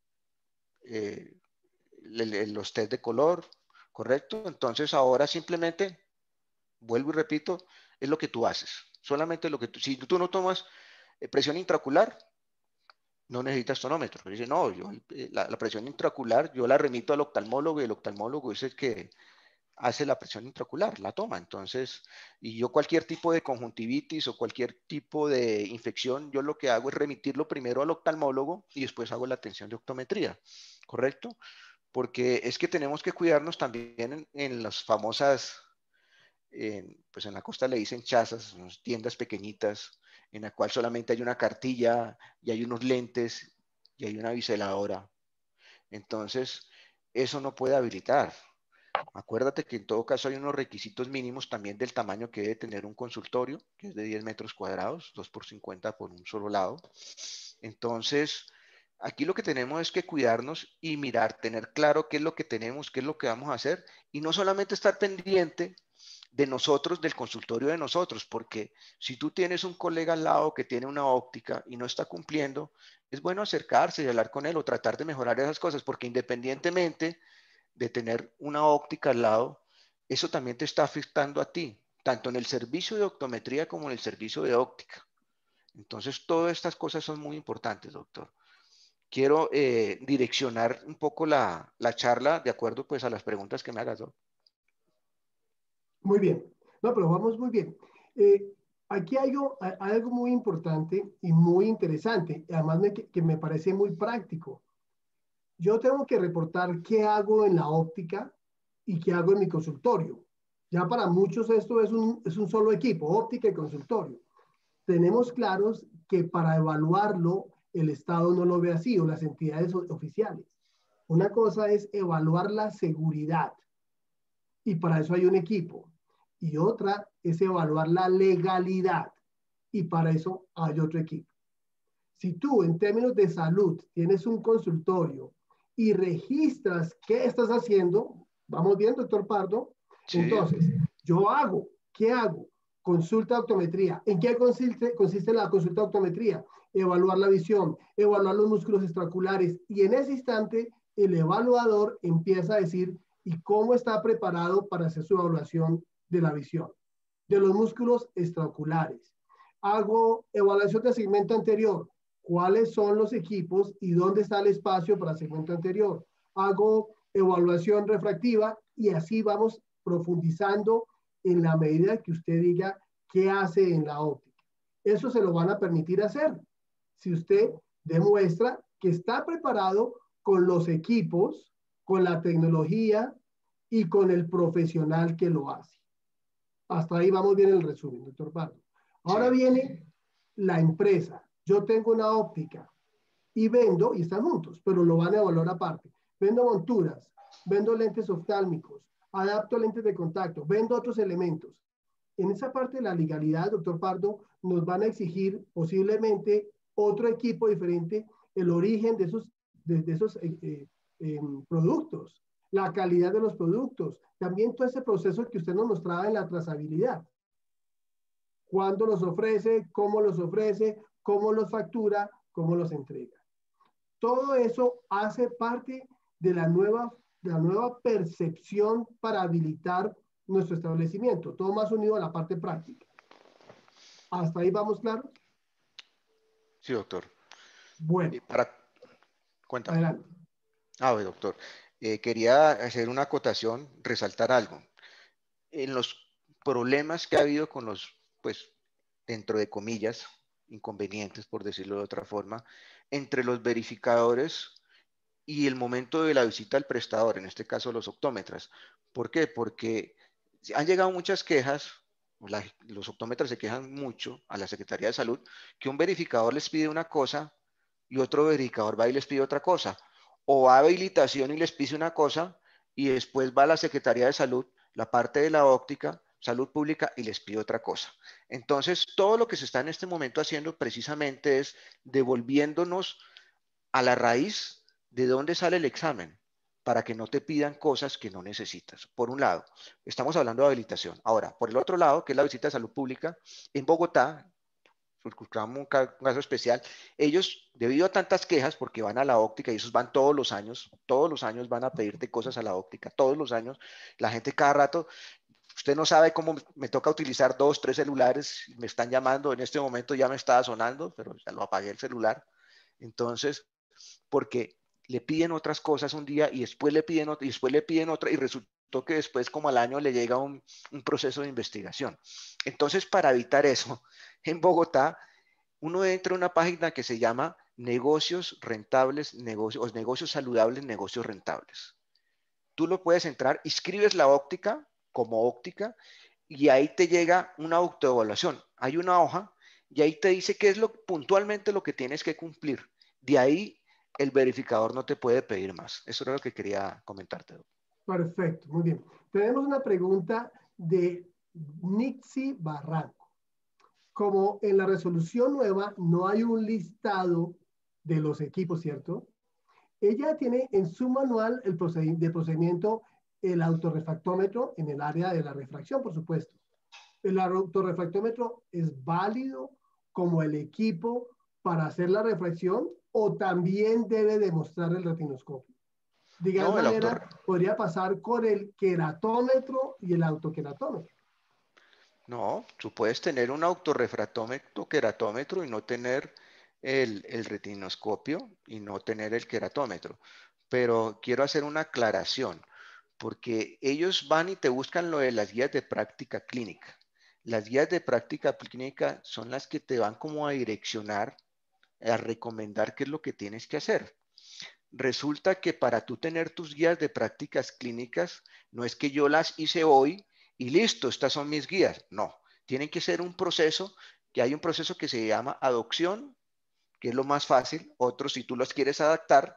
E: eh, los test de color, ¿correcto? Entonces ahora simplemente, vuelvo y repito, es lo que tú haces. Solamente lo que tú, si tú no tomas presión intraocular, no necesitas tonómetro. Dice, no, la presión intraocular yo la remito al oftalmólogo y el oftalmólogo es el que hace la presión intraocular, la toma. Entonces, y yo cualquier tipo de conjuntivitis o cualquier tipo de infección, yo lo que hago es remitirlo primero al oftalmólogo y después hago la atención de optometría, ¿correcto? Porque es que tenemos que cuidarnos también en las famosas, pues en la costa le dicen chazas, tiendas pequeñitas, en la cual solamente hay una cartilla y hay unos lentes y hay una biseladora. Entonces, eso no puede habilitar. Acuérdate que en todo caso hay unos requisitos mínimos también del tamaño que debe tener un consultorio, que es de 10 metros cuadrados, 2 por 50 por un solo lado. Entonces, aquí lo que tenemos es que cuidarnos y mirar, tener claro qué es lo que tenemos, qué es lo que vamos a hacer, y no solamente estar pendiente de nosotros, del consultorio de nosotros, porque si tú tienes un colega al lado que tiene una óptica y no está cumpliendo, es bueno acercarse y hablar con él o tratar de mejorar esas cosas, porque independientemente de tener una óptica al lado, eso también te está afectando a ti, tanto en el servicio de optometría como en el servicio de óptica. Entonces, todas estas cosas son muy importantes, doctor. Quiero direccionar un poco la charla de acuerdo pues a las preguntas que me hagas, doctor.
D: Muy bien. No, pero vamos muy bien. Aquí hay algo muy importante y muy interesante, además que me parece muy práctico. Yo tengo que reportar qué hago en la óptica y qué hago en mi consultorio. Ya para muchos esto es un solo equipo, óptica y consultorio. tenemos claros que para evaluarlo el Estado no lo ve así, o las entidades oficiales. Una cosa es evaluar la seguridad, y para eso hay un equipo. Y otra es evaluar la legalidad, y para eso hay otro equipo. Si tú, en términos de salud, tienes un consultorio y registras qué estás haciendo, vamos bien, doctor Pardo, sí. Entonces, ¿qué hago? Consulta de optometría. ¿En qué consiste la consulta de optometría? Evaluar la visión, evaluar los músculos extraoculares, y en ese instante el evaluador empieza a decir y cómo está preparado para hacer su evaluación de la visión, de los músculos extraoculares. Hago evaluación de segmento anterior. ¿Cuáles son los equipos y dónde está el espacio para segmento anterior? Hago evaluación refractiva, y así vamos profundizando en la medida que usted diga qué hace en la óptica. Eso se lo van a permitir hacer si usted demuestra que está preparado con los equipos, con la tecnología y con el profesional que lo hace. Hasta ahí vamos bien el resumen, doctor Pardo. Ahora viene la empresa. Yo tengo una óptica y vendo, y están juntos, pero lo van a evaluar aparte. Vendo monturas, vendo lentes oftálmicos, adapto lentes de contacto, vendo otros elementos. En esa parte de la legalidad, doctor Pardo, nos van a exigir posiblemente otro equipo diferente, el origen de esos productos, la calidad de los productos, también todo ese proceso que usted nos mostraba en la trazabilidad. ¿Cuándo los ofrece? ¿Cómo los factura? ¿Cómo los entrega? Todo eso hace parte de la nueva percepción para habilitar nuestro establecimiento. Todo más unido a la parte práctica. ¿Hasta ahí vamos claros?
E: Sí, doctor.
D: Bueno.
E: Cuéntame.
D: Adelante.
E: Doctor. Quería hacer una acotación, resaltar algo. En los problemas que ha habido con los, pues, dentro de comillas, inconvenientes, por decirlo de otra forma, entre los verificadores y el momento de la visita al prestador, en este caso los optómetras. ¿Por qué? Porque han llegado muchas quejas, los optómetras se quejan mucho a la Secretaría de Salud, que un verificador les pide una cosa y otro verificador va y les pide otra cosa, o va a habilitación y les pide una cosa y después va a la Secretaría de Salud, la parte de la óptica, salud pública, y les pide otra cosa. Entonces, todo lo que se está en este momento haciendo precisamente es devolviéndonos a la raíz de dónde sale el examen, para que no te pidan cosas que no necesitas. Por un lado, estamos hablando de habilitación. Ahora, por el otro lado, que es la visita de salud pública, en Bogotá, un caso especial, ellos, debido a tantas quejas, porque van a la óptica y esos van todos los años van a pedirte cosas a la óptica, todos los años, la gente cada rato, usted no sabe cómo me toca utilizar 2, 3 celulares, me están llamando, en este momento ya me estaba sonando, pero ya lo apagué el celular. Entonces, porque le piden otras cosas un día y después le piden otra, y después le piden otra, y resultó que después, como al año, le llega un proceso de investigación. Entonces, para evitar eso, en Bogotá, uno entra a una página que se llama Negocios Rentables, Negocios Saludables, Negocios Rentables. Tú lo puedes entrar, inscribes la óptica como óptica y ahí te llega una autoevaluación. Hay una hoja y ahí te dice qué es puntualmente lo que tienes que cumplir. De ahí el verificador no te puede pedir más. Eso era lo que quería comentarte.
D: Perfecto, muy bien. Tenemos una pregunta de Nixi Barranco. Como en la resolución nueva no hay un listado de los equipos, ¿cierto? Ella tiene en su manual de procedimiento el autorrefractómetro en el área de la refracción, por supuesto. ¿El autorrefractómetro es válido como el equipo para hacer la refracción o también debe demostrar el retinoscopio? De igual manera, podría pasar con el queratómetro y el autoqueratómetro.
E: No, tú puedes tener un autorrefractómetro, queratómetro y no tener el retinoscopio y no tener el queratómetro. Pero quiero hacer una aclaración, porque ellos van y te buscan lo de las guías de práctica clínica. Las guías de práctica clínica son las que te van como a direccionar, a recomendar qué es lo que tienes que hacer. Resulta que para tú tener tus guías de prácticas clínicas, no es que yo las hice hoy y listo, estas son mis guías. No, tienen que ser un proceso que hay un proceso que se llama adopción, que es lo más fácil. Otro, si tú las quieres adaptar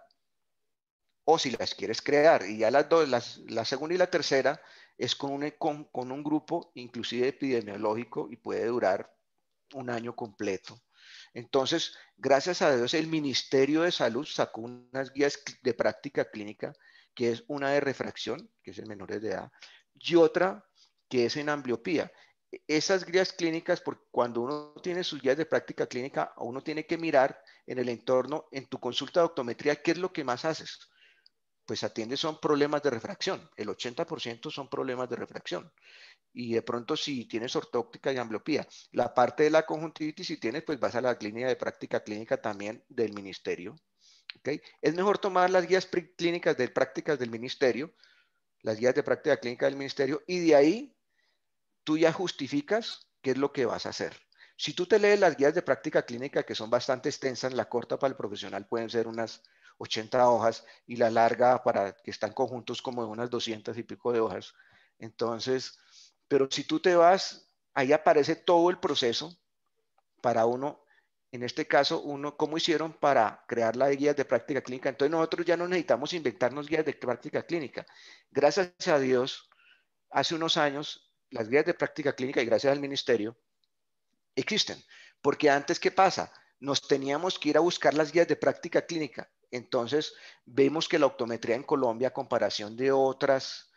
E: o si las quieres crear. Y ya las dos, la segunda y la tercera, es con un grupo inclusive epidemiológico y puede durar un año completo. Entonces, gracias a Dios, el Ministerio de Salud sacó unas guías de práctica clínica, que es una de refracción, que es en menores de edad, y otra que es en ambliopía. Esas guías clínicas, cuando uno tiene sus guías de práctica clínica, uno tiene que mirar en el entorno, en tu consulta de optometría, qué es lo que más haces. Pues atiendes son problemas de refracción. El 80% son problemas de refracción. Y de pronto si tienes ortóptica y ambliopía. La parte de la conjuntivitis, si tienes, pues vas a la clínica de práctica clínica también del ministerio. ¿Okay? Es mejor tomar las guías clínicas de prácticas del ministerio, las guías de práctica clínica del ministerio, y de ahí tú ya justificas qué es lo que vas a hacer. Si tú te lees las guías de práctica clínica, que son bastante extensas, la corta para el profesional pueden ser unas 80 hojas y la larga para que están conjuntos como de unas 200 y pico de hojas. Entonces, pero si tú te vas, ahí aparece todo el proceso para uno, en este caso, cómo hicieron para crear las guías de práctica clínica. Entonces nosotros ya no necesitamos inventarnos guías de práctica clínica. Gracias a Dios, hace unos años, las guías de práctica clínica, y gracias al ministerio, existen. Porque antes, ¿qué pasa? Nos teníamos que ir a buscar las guías de práctica clínica. Entonces, vemos que la optometría en Colombia, a comparación de otras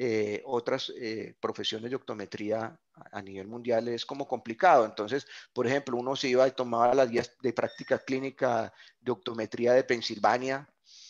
E: profesiones de optometría a nivel mundial, es como complicado. Entonces, por ejemplo, uno se iba y tomaba las guías de práctica clínica de optometría de Pensilvania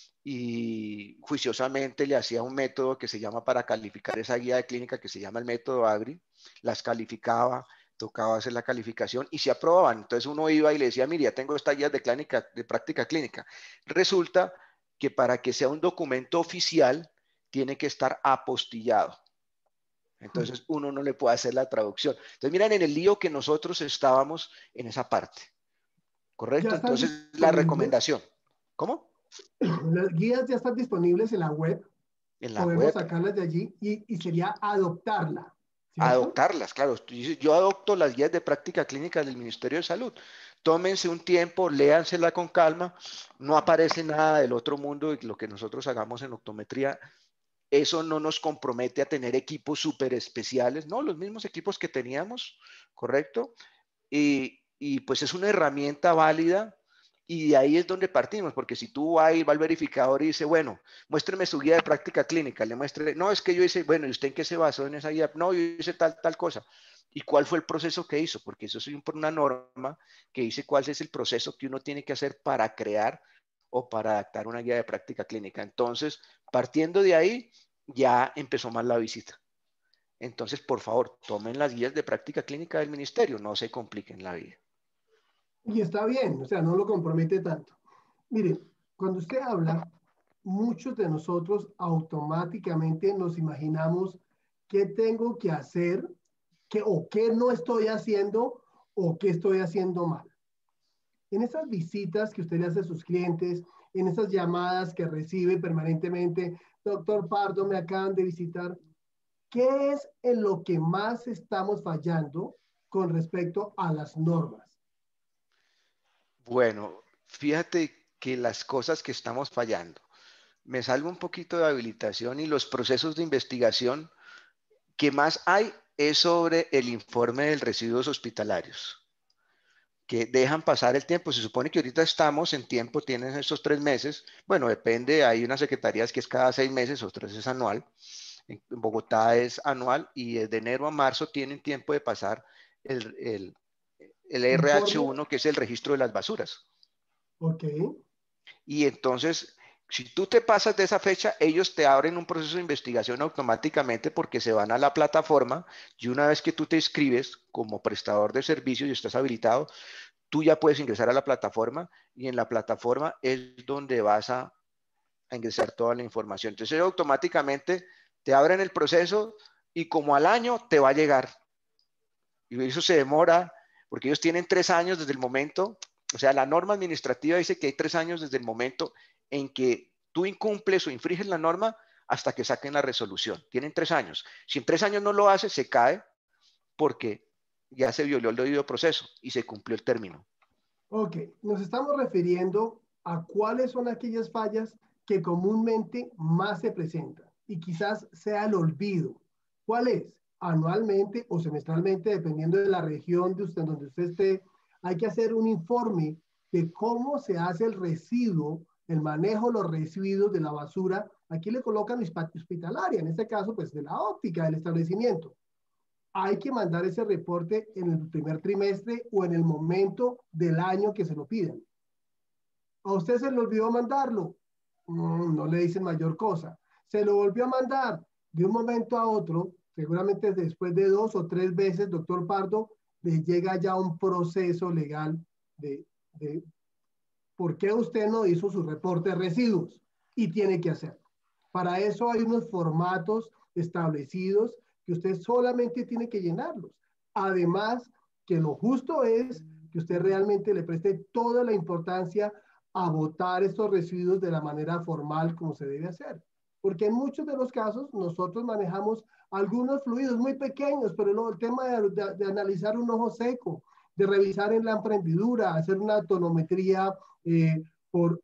E: y juiciosamente le hacía un método que se llama para calificar esa guía de clínica, que se llama el método AGRI, las calificaba, tocaba hacer la calificación y se aprobaban. Entonces uno iba y le decía, mire, ya tengo esta guía de práctica clínica. Resulta que para que sea un documento oficial, tiene que estar apostillado. Entonces uno no le puede hacer la traducción. Entonces miren en el lío que nosotros estábamos en esa parte.
D: Ya
E: ¿Correcto?
D: están
E: Entonces la
D: disponibles.
E: recomendación. ¿Cómo?
D: Las guías ya están disponibles en la web.
E: En la
D: Podemos
E: web.
D: sacarlas de allí y sería adoptarla, ¿cierto?
E: Adoptarlas, claro. Yo adopto las guías de práctica clínica del Ministerio de Salud. Tómense un tiempo, léansela con calma. No aparece nada del otro mundo y lo que nosotros hagamos en optometría. Eso no nos compromete a tener equipos súper especiales, no, los mismos equipos que teníamos, ¿correcto? Y pues es una herramienta válida y de ahí es donde partimos, porque si tú va al verificador y dice, bueno, muéstreme su guía de práctica clínica, le muestre, no, es que yo hice, bueno, ¿y usted en qué se basó en esa guía? No, yo hice tal cosa. ¿Y cuál fue el proceso que hizo? Porque eso es una norma que dice cuál es el proceso que uno tiene que hacer para crear o para adaptar una guía de práctica clínica. Entonces, partiendo de ahí, ya empezó más la visita. Entonces, por favor, tomen las guías de práctica clínica del ministerio, no se compliquen la vida.
D: Y está bien, o sea, no lo compromete tanto. Mire, cuando usted habla, muchos de nosotros automáticamente nos imaginamos qué tengo que hacer, o qué no estoy haciendo, o qué estoy haciendo mal. En esas visitas que usted le hace a sus clientes, en esas llamadas que recibe permanentemente, doctor Pardo, me acaban de visitar, ¿qué es en lo que más estamos fallando con respecto a las normas?
E: Bueno, fíjate que las cosas que estamos fallando, me salgo un poquito de habilitación y los procesos de investigación que más hay es sobre el informe de residuos hospitalarios, que dejan pasar el tiempo. Se supone que ahorita estamos en tiempo, tienen esos 3 meses. Bueno, depende, hay unas secretarías que es cada 6 meses, otras es anual. En Bogotá es anual y desde enero a marzo tienen tiempo de pasar el
D: Informe,
E: RH1, que es el registro de las basuras.
D: ok.
E: Y entonces, si tú te pasas de esa fecha, ellos te abren un proceso de investigación automáticamente porque se van a la plataforma y una vez que tú te inscribes como prestador de servicios y estás habilitado, tú ya puedes ingresar a la plataforma y en la plataforma es donde vas a ingresar toda la información. Entonces, ellos automáticamente te abren el proceso y como al año te va a llegar. Y eso se demora porque ellos tienen 3 años desde el momento, o sea, la norma administrativa dice que hay 3 años desde el momento en que tú incumples o infringes la norma hasta que saquen la resolución. Tienen 3 años. Si en 3 años no lo haces, se cae porque ya se violó el debido proceso y se cumplió el término.
D: Ok, nos estamos refiriendo a cuáles son aquellas fallas que comúnmente más se presentan y quizás sea el olvido. ¿Cuál es? Anualmente o semestralmente, dependiendo de la región de usted, donde usted esté, hay que hacer un informe de cómo se hace el residuo, el manejo de los residuos de la basura. Aquí le colocan hospitalaria, en este caso, pues de la óptica del establecimiento. Hay que mandar ese reporte en el primer trimestre o en el momento del año que se lo pidan. ¿A usted se le olvidó mandarlo? No le dicen mayor cosa. Se lo volvió a mandar de un momento a otro, seguramente después de 2 o 3 veces, doctor Pardo, le llega ya un proceso legal de por qué usted no hizo su reporte de residuos y tiene que hacerlo. Para eso hay unos formatos establecidos que usted solamente tiene que llenarlos. Además, que lo justo es que usted realmente le preste toda la importancia a botar estos residuos de la manera formal como se debe hacer. Porque en muchos de los casos nosotros manejamos algunos fluidos muy pequeños, pero el tema de analizar un ojo seco, de revisar en la emprendidura, hacer una tonometría por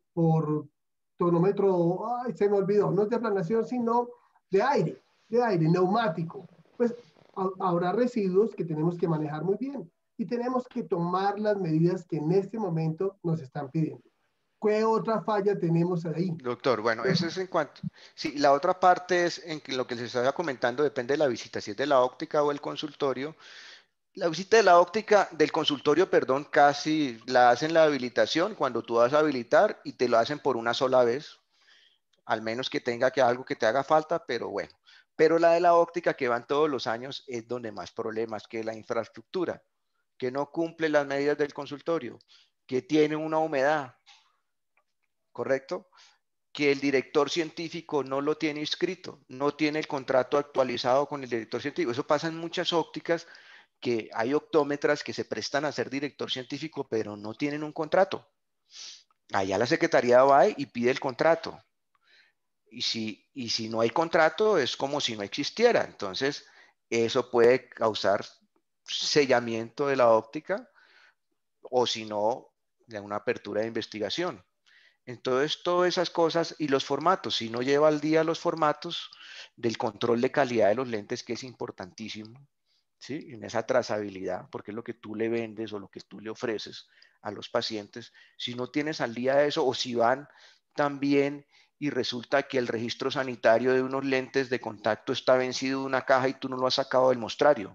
D: tonómetro, ay, se me olvidó, no es de aplanación, sino de aire, neumático. Pues habrá residuos que tenemos que manejar muy bien y tenemos que tomar las medidas que en este momento nos están pidiendo. ¿Qué otra falla tenemos ahí?
E: Doctor, bueno, eso es en cuanto. Sí, la otra parte es en que lo que les estaba comentando depende de la visita, si es de la óptica o el consultorio. La visita de la óptica, del consultorio, perdón, casi la hacen la habilitación cuando tú vas a habilitar y te lo hacen por una sola vez, al menos que tenga que algo que te haga falta, pero bueno. Pero la de la óptica que van todos los años es donde más problemas, que la infraestructura, que no cumple las medidas del consultorio, que tiene una humedad, ¿correcto? Que el director científico no lo tiene inscrito, no tiene el contrato actualizado con el director científico. Eso pasa en muchas ópticas, que hay optómetras que se prestan a ser director científico, pero no tienen un contrato. Allá la secretaría va y pide el contrato. Y si no hay contrato, es como si no existiera. Entonces, eso puede causar sellamiento de la óptica o si no, de una apertura de investigación. Entonces, todas esas cosas y los formatos, si no lleva al día los formatos del control de calidad de los lentes, que es importantísimo, ¿sí? En esa trazabilidad, porque es lo que tú le vendes o lo que tú le ofreces a los pacientes. Si no tienes al día eso, o si van también y resulta que el registro sanitario de unos lentes de contacto está vencido de una caja y tú no lo has sacado del mostrario,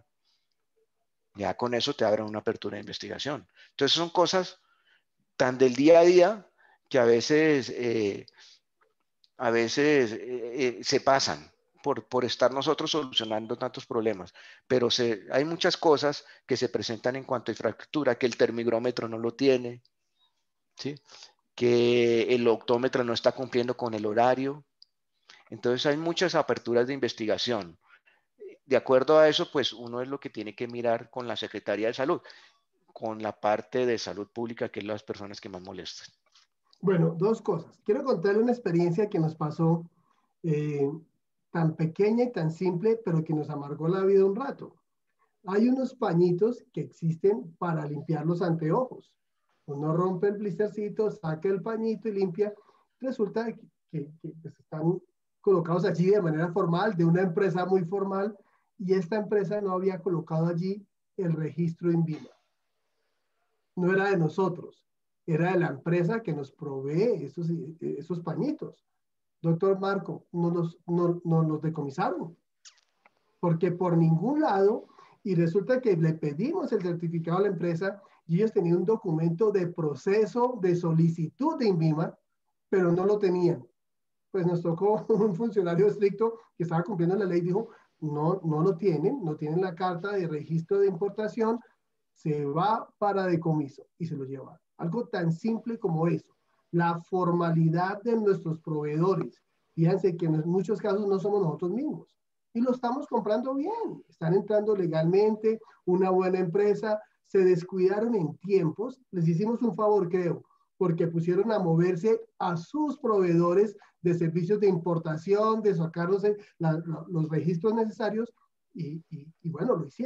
E: ya con eso te abren una apertura de investigación. Entonces, son cosas tan del día a día que a veces se pasan por estar nosotros solucionando tantos problemas, pero hay muchas cosas que se presentan en cuanto a infraestructura, que el termigrómetro no lo tiene, ¿sí? Que el optómetro no está cumpliendo con el horario. Entonces hay muchas aperturas de investigación. De acuerdo a eso, pues uno es lo que tiene que mirar con la Secretaría de Salud, con la parte de salud pública, que es las personas que más molestan.
D: Bueno, 2 cosas. Quiero contarle una experiencia que nos pasó tan pequeña y tan simple, pero que nos amargó la vida un rato. Hay unos pañitos que existen para limpiar los anteojos. Uno rompe el blistercito, saca el pañito y limpia. Resulta que pues están colocados allí de manera formal, de una empresa muy formal, y esta empresa no había colocado allí el registro INVIMA. No era de nosotros, era de la empresa que nos provee esos pañitos. Doctor Marco, no los decomisaron, porque por ningún lado, y resulta que le pedimos el certificado a la empresa y ellos tenían un documento de proceso de solicitud de INVIMA, pero no lo tenían. Pues nos tocó un funcionario estricto que estaba cumpliendo la ley, dijo, no lo tienen, no tienen la carta de registro de importación, se va para decomiso y se lo lleva. Algo tan simple como eso. La formalidad de nuestros proveedores. Fíjense que en muchos casos no somos nosotros mismos. Y lo estamos comprando bien. Están entrando legalmente, una buena empresa. Se descuidaron en tiempos. Les hicimos un favor, creo, porque pusieron a moverse a sus proveedores de servicios de importación, de sacarlos los registros necesarios y bueno, lo hicieron.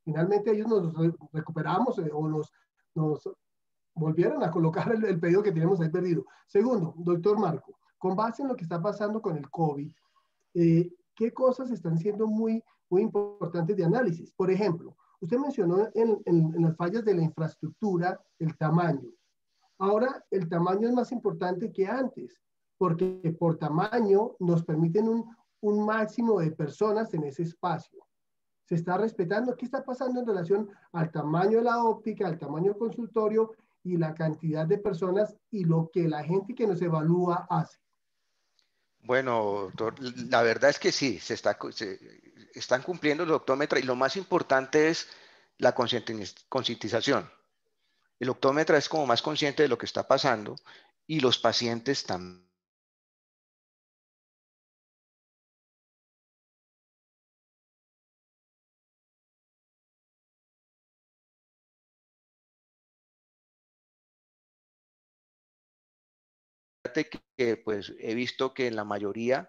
D: Finalmente ellos nos recuperamos o nos volvieron a colocar el pedido que tenemos ahí perdido. Segundo, doctor Marco, con base en lo que está pasando con el COVID, ¿qué cosas están siendo muy importantes de análisis? Por ejemplo, usted mencionó en las fallas de la infraestructura el tamaño. Ahora el tamaño es más importante que antes, porque por tamaño nos permiten un máximo de personas en ese espacio. Se está respetando. ¿Qué está pasando en relación al tamaño de la óptica, al tamaño del consultorio y la cantidad de personas y lo que la gente que nos evalúa hace?
E: Bueno, doctor, la verdad es que sí, están cumpliendo el optómetra y lo más importante es la concientización. El optómetra es como más consciente de lo que está pasando y los pacientes también. Que pues he visto que en la mayoría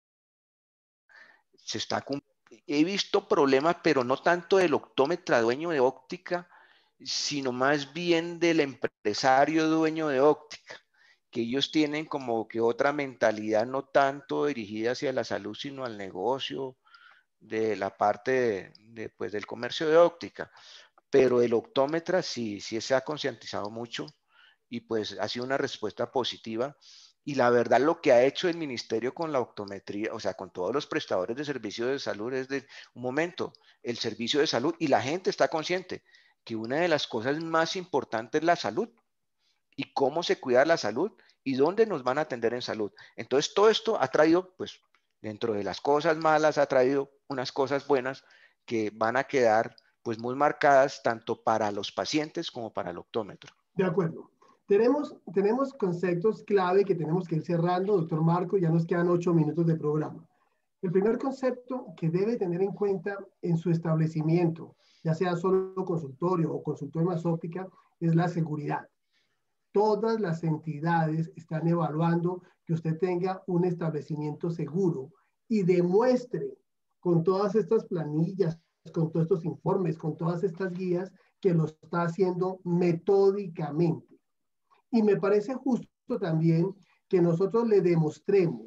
E: he visto problemas, pero no tanto del optómetra dueño de óptica, sino más bien del empresario dueño de óptica, que ellos tienen como que otra mentalidad no tanto dirigida hacia la salud, sino al negocio de la parte pues, del comercio de óptica. Pero el optómetra sí se ha concientizado mucho y pues ha sido una respuesta positiva. Y la verdad lo que ha hecho el ministerio con la optometría, o sea, con todos los prestadores de servicios de salud es de un momento, el servicio de salud y la gente está consciente que una de las cosas más importantes es la salud y cómo se cuida la salud y dónde nos van a atender en salud. Entonces todo esto ha traído, pues, dentro de las cosas malas, ha traído unas cosas buenas que van a quedar pues muy marcadas tanto para los pacientes como para el optómetro.
D: De acuerdo. Tenemos conceptos clave que tenemos que ir cerrando, doctor Marco, ya nos quedan 8 minutos de programa. El primer concepto que debe tener en cuenta en su establecimiento, ya sea solo consultorio o consultorio más óptica, es la seguridad. Todas las entidades están evaluando que usted tenga un establecimiento seguro y demuestre con todas estas planillas, con todos estos informes, con todas estas guías, que lo está haciendo metódicamente. Y me parece justo también que nosotros le demostremos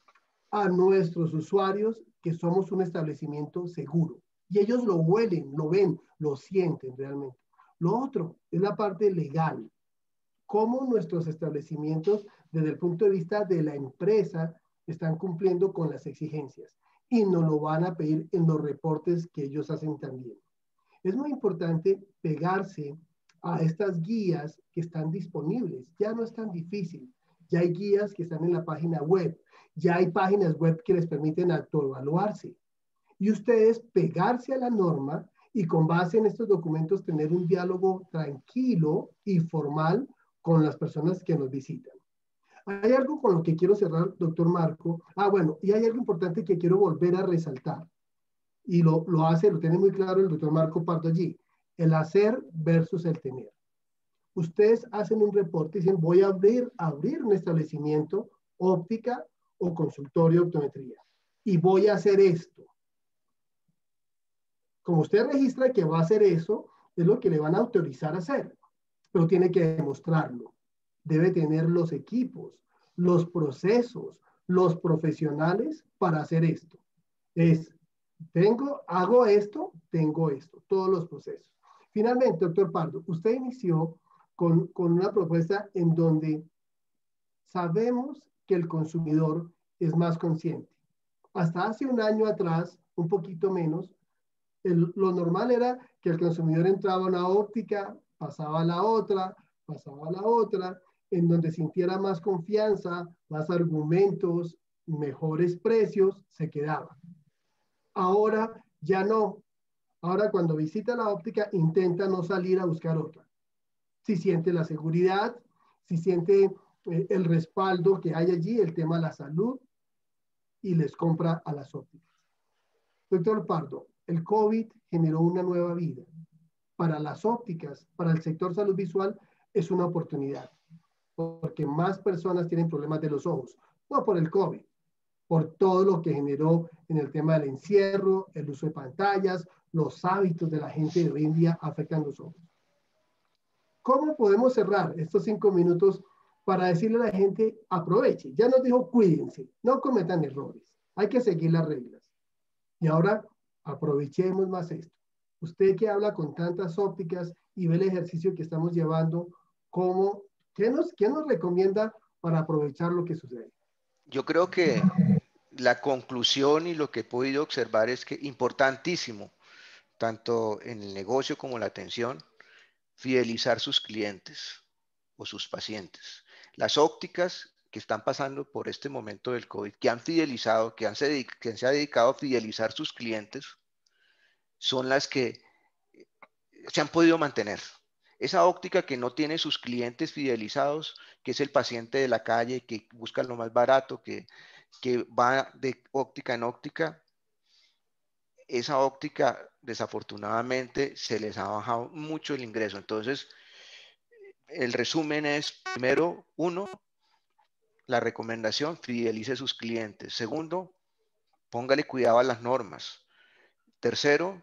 D: a nuestros usuarios que somos un establecimiento seguro. Y ellos lo huelen, lo ven, lo sienten realmente. Lo otro es la parte legal. Cómo nuestros establecimientos, desde el punto de vista de la empresa, están cumpliendo con las exigencias. Y nos lo van a pedir en los reportes que ellos hacen también. Es muy importante pegarse a estas guías que están disponibles. Ya no es tan difícil. Ya hay guías que están en la página web. Ya hay páginas web que les permiten autoevaluarse. Y ustedes pegarse a la norma y con base en estos documentos tener un diálogo tranquilo y formal con las personas que nos visitan. Hay algo con lo que quiero cerrar, doctor Marco. Bueno, y hay algo importante que quiero volver a resaltar. Y lo tiene muy claro el doctor Marco Pardo allí. El hacer versus el tener. Ustedes hacen un reporte y dicen, voy a abrir un establecimiento, óptica o consultorio de optometría. Y voy a hacer esto. Como usted registra que va a hacer eso, es lo que le van a autorizar a hacer. Pero tiene que demostrarlo. Debe tener los equipos, los procesos, los profesionales para hacer esto. Hago esto, tengo esto, todos los procesos. Finalmente, doctor Pardo, usted inició con una propuesta en donde sabemos que el consumidor es más consciente. Hasta hace un año atrás, un poquito menos, lo normal era que el consumidor entraba a una óptica, pasaba a la otra, en donde sintiera más confianza, más argumentos, mejores precios, se quedaba. Ahora ya no. Ahora cuando visita la óptica intenta no salir a buscar otra. Si siente la seguridad, si siente el respaldo que hay allí, el tema de la salud, y les compra a las ópticas. Doctor Pardo, el COVID generó una nueva vida. Para las ópticas, para el sector salud visual, es una oportunidad, porque más personas tienen problemas de los ojos, no por el COVID, por todo lo que generó en el tema del encierro, el uso de pantallas, los hábitos de la gente de hoy en día afectan los ojos. ¿Cómo podemos cerrar estos 5 minutos para decirle a la gente, aproveche? Ya nos dijo, cuídense, no cometan errores, hay que seguir las reglas. Y ahora, aprovechemos más esto. Usted que habla con tantas ópticas y ve el ejercicio que estamos llevando, ¿qué nos recomienda para aprovechar lo que sucede?
E: Yo creo que la conclusión y lo que he podido observar es que importantísimo, tanto en el negocio como la atención, fidelizar sus clientes o sus pacientes. Las ópticas que están pasando por este momento del COVID, que han fidelizado, que se ha dedicado a fidelizar sus clientes, son las que se han podido mantener. Esa óptica que no tiene sus clientes fidelizados, que es el paciente de la calle, que busca lo más barato, que va de óptica en óptica, esa óptica desafortunadamente se les ha bajado mucho el ingreso. Entonces, el resumen es, primero, uno, la recomendación, fidelice sus clientes. Segundo, póngale cuidado a las normas. Tercero,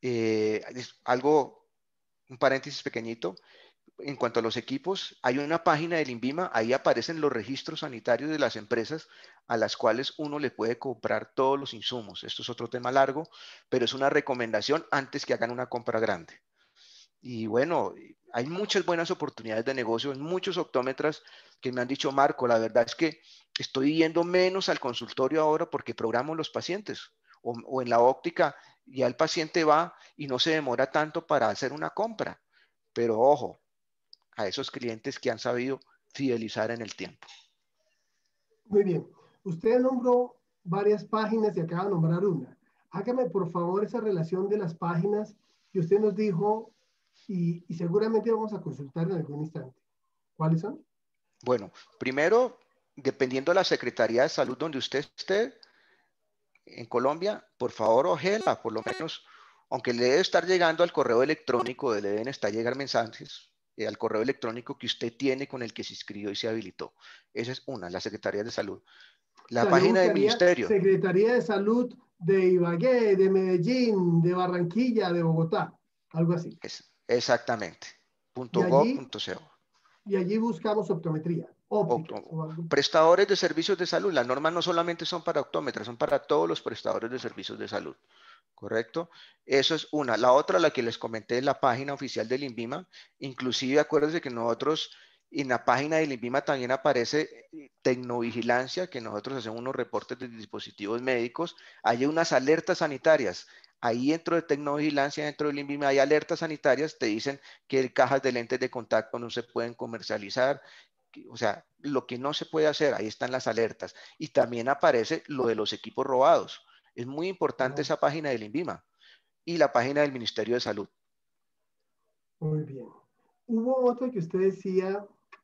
E: un paréntesis pequeñito, en cuanto a los equipos, hay una página del INVIMA, ahí aparecen los registros sanitarios de las empresas a las cuales uno le puede comprar todos los insumos. Esto es otro tema largo, pero es una recomendación antes que hagan una compra grande. Y bueno, hay muchas buenas oportunidades de negocio, muchos optómetras que me han dicho, Marco, la verdad es que estoy yendo menos al consultorio ahora porque programo los pacientes. O en la óptica ya el paciente va y no se demora tanto para hacer una compra. Pero ojo, a esos clientes que han sabido fidelizar en el tiempo.
D: Muy bien. Usted nombró varias páginas y acaba de nombrar una. Hágame, por favor, esa relación de las páginas que usted nos dijo y seguramente vamos a consultar en algún instante. ¿Cuáles son?
E: Bueno, primero, dependiendo de la Secretaría de Salud donde usted esté en Colombia, por favor, ojela, por lo menos, aunque le debe estar llegando al correo electrónico, le deben estar llegar mensajes al correo electrónico que usted tiene con el que se inscribió y se habilitó. Esa es una, la Secretaría de Salud. La
D: O sea,
E: página del ministerio.
D: Secretaría de Salud de Ibagué, de Medellín, de Barranquilla, de Bogotá, algo así.
E: Exactamente.
D: .gov.co. Y allí buscamos optometría.
E: Prestadores de servicios de salud. Las normas no solamente son para optómetras, son para todos los prestadores de servicios de salud. ¿Correcto? Eso es una. La otra, la que les comenté, es la página oficial del INVIMA. Inclusive, acuérdense que nosotros, en la página del INVIMA también aparece tecnovigilancia, que nosotros hacemos unos reportes de dispositivos médicos. Hay unas alertas sanitarias. Ahí dentro de tecnovigilancia, dentro del INVIMA, hay alertas sanitarias, te dicen que cajas de lentes de contacto no se pueden comercializar. O sea, lo que no se puede hacer, ahí están las alertas. Y también aparece lo de los equipos robados. Es muy importante esa página del INVIMA y la página del Ministerio de Salud.
D: Muy bien. Hubo otro que usted decía,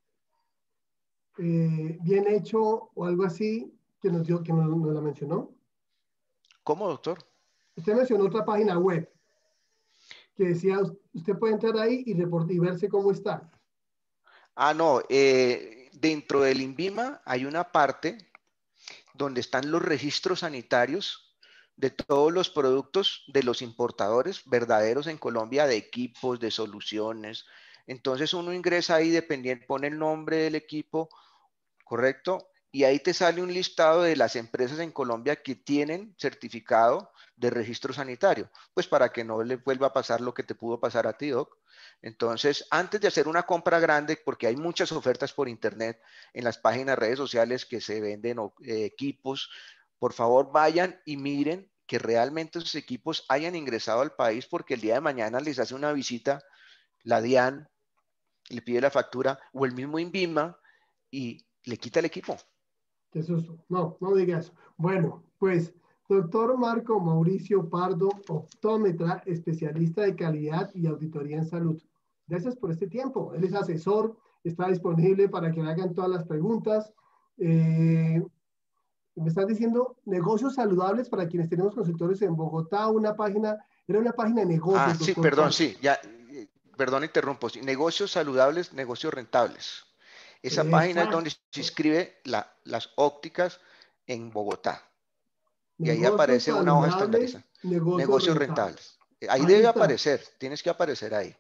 D: bien hecho o algo así, que nos la mencionó.
E: ¿Cómo, doctor?
D: Usted mencionó otra página web que decía, usted puede entrar ahí y verse cómo está.
E: No, dentro del INVIMA hay una parte donde están los registros sanitarios de todos los productos de los importadores verdaderos en Colombia, de equipos, de soluciones. Entonces uno ingresa ahí, dependiendo, pone el nombre del equipo, ¿correcto? Y ahí te sale un listado de las empresas en Colombia que tienen certificado de registro sanitario, pues para que no le vuelva a pasar lo que te pudo pasar a ti, Doc. Entonces, antes de hacer una compra grande, porque hay muchas ofertas por internet en las páginas, redes sociales que se venden equipos, por favor vayan y miren que realmente esos equipos hayan ingresado al país, porque el día de mañana les hace una visita la DIAN, le pide la factura, o el mismo INVIMA, y le quita el equipo.
D: Qué susto. No, no diga eso. Bueno, pues, doctor Marco Mauricio Pardo, optómetra, especialista de calidad y auditoría en salud. Gracias por este tiempo. Él es asesor, está disponible para que le hagan todas las preguntas. Me están diciendo negocios saludables para quienes tenemos consultores en Bogotá, era una página de negocios.
E: Sí, perdón, sí, ya, perdón, interrumpo. Negocios saludables, negocios rentables. Esa página es donde se inscribe las ópticas en Bogotá. Y ahí aparece una hoja estandarizada. Negocios rentables. Ahí
D: Ahí
E: debe
D: está.
E: aparecer, tienes que aparecer ahí.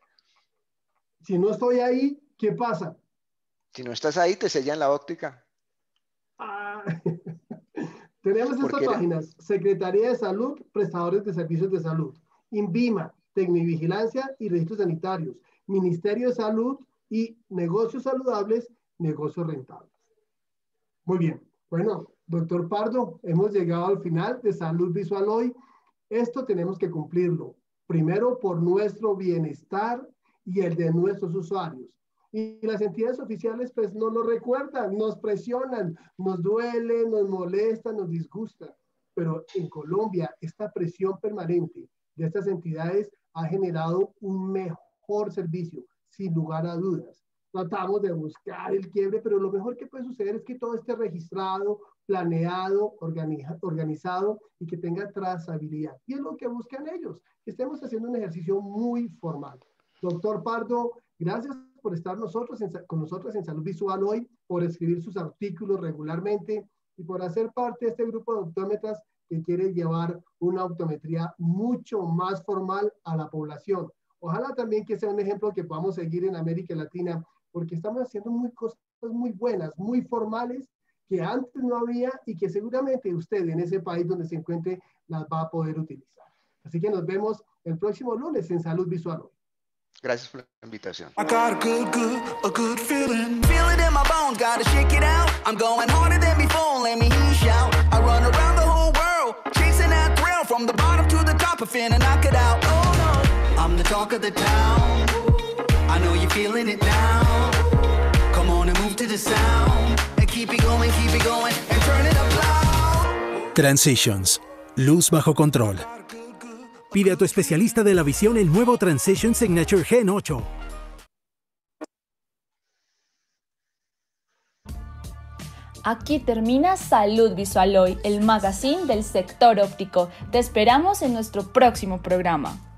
D: Si no estoy ahí, ¿qué pasa?
E: Si no estás ahí, te sellan la óptica.
D: Ah, tenemos estas
E: Porque
D: páginas: Secretaría de Salud, prestadores de servicios de salud, INVIMA, Tecnivigilancia y Registros Sanitarios, Ministerio de Salud y negocios saludables, negocios rentables. Muy bien. Bueno, doctor Pardo, hemos llegado al final de Salud Visual hoy. Esto tenemos que cumplirlo. Primero, por nuestro bienestar y el de nuestros usuarios. Y las entidades oficiales, pues, no nos recuerdan, nos presionan, nos duele, nos molesta, nos disgusta. Pero en Colombia, esta presión permanente de estas entidades ha generado un mejor servicio, sin lugar a dudas. Tratamos de buscar el quiebre, pero lo mejor que puede suceder es que todo esté registrado, planeado, organizado y que tenga trazabilidad. Y es lo que buscan ellos, que estemos haciendo un ejercicio muy formal. Doctor Pardo, gracias por estar con nosotros en Salud Visual hoy, por escribir sus artículos regularmente y por hacer parte de este grupo de optómetras que quiere llevar una optometría mucho más formal a la población. Ojalá también que sea un ejemplo que podamos seguir en América Latina, porque estamos haciendo cosas muy buenas, muy formales, que antes no había y que seguramente usted en ese país donde se encuentre las va a poder utilizar. Así que nos vemos el próximo lunes en Salud Visual hoy.
E: Gracias por la invitación.
B: I got a good feeling. Feel it in my bones, gotta shake it out. I'm going harder than before, let me hear you shout. I run around the whole world, chasing that thrill. From the bottom to the top, I finna knock it out. Oh no, I'm the talk of the town. I know you're feeling it now. Come on and move to the sound. And keep it going, and turn it up loud.
C: Transitions. Luz bajo control. Pide a tu especialista de la visión el nuevo Transition Signature Gen 8.
F: Aquí termina Salud Visual hoy, el magazine del sector óptico. Te esperamos en nuestro próximo programa.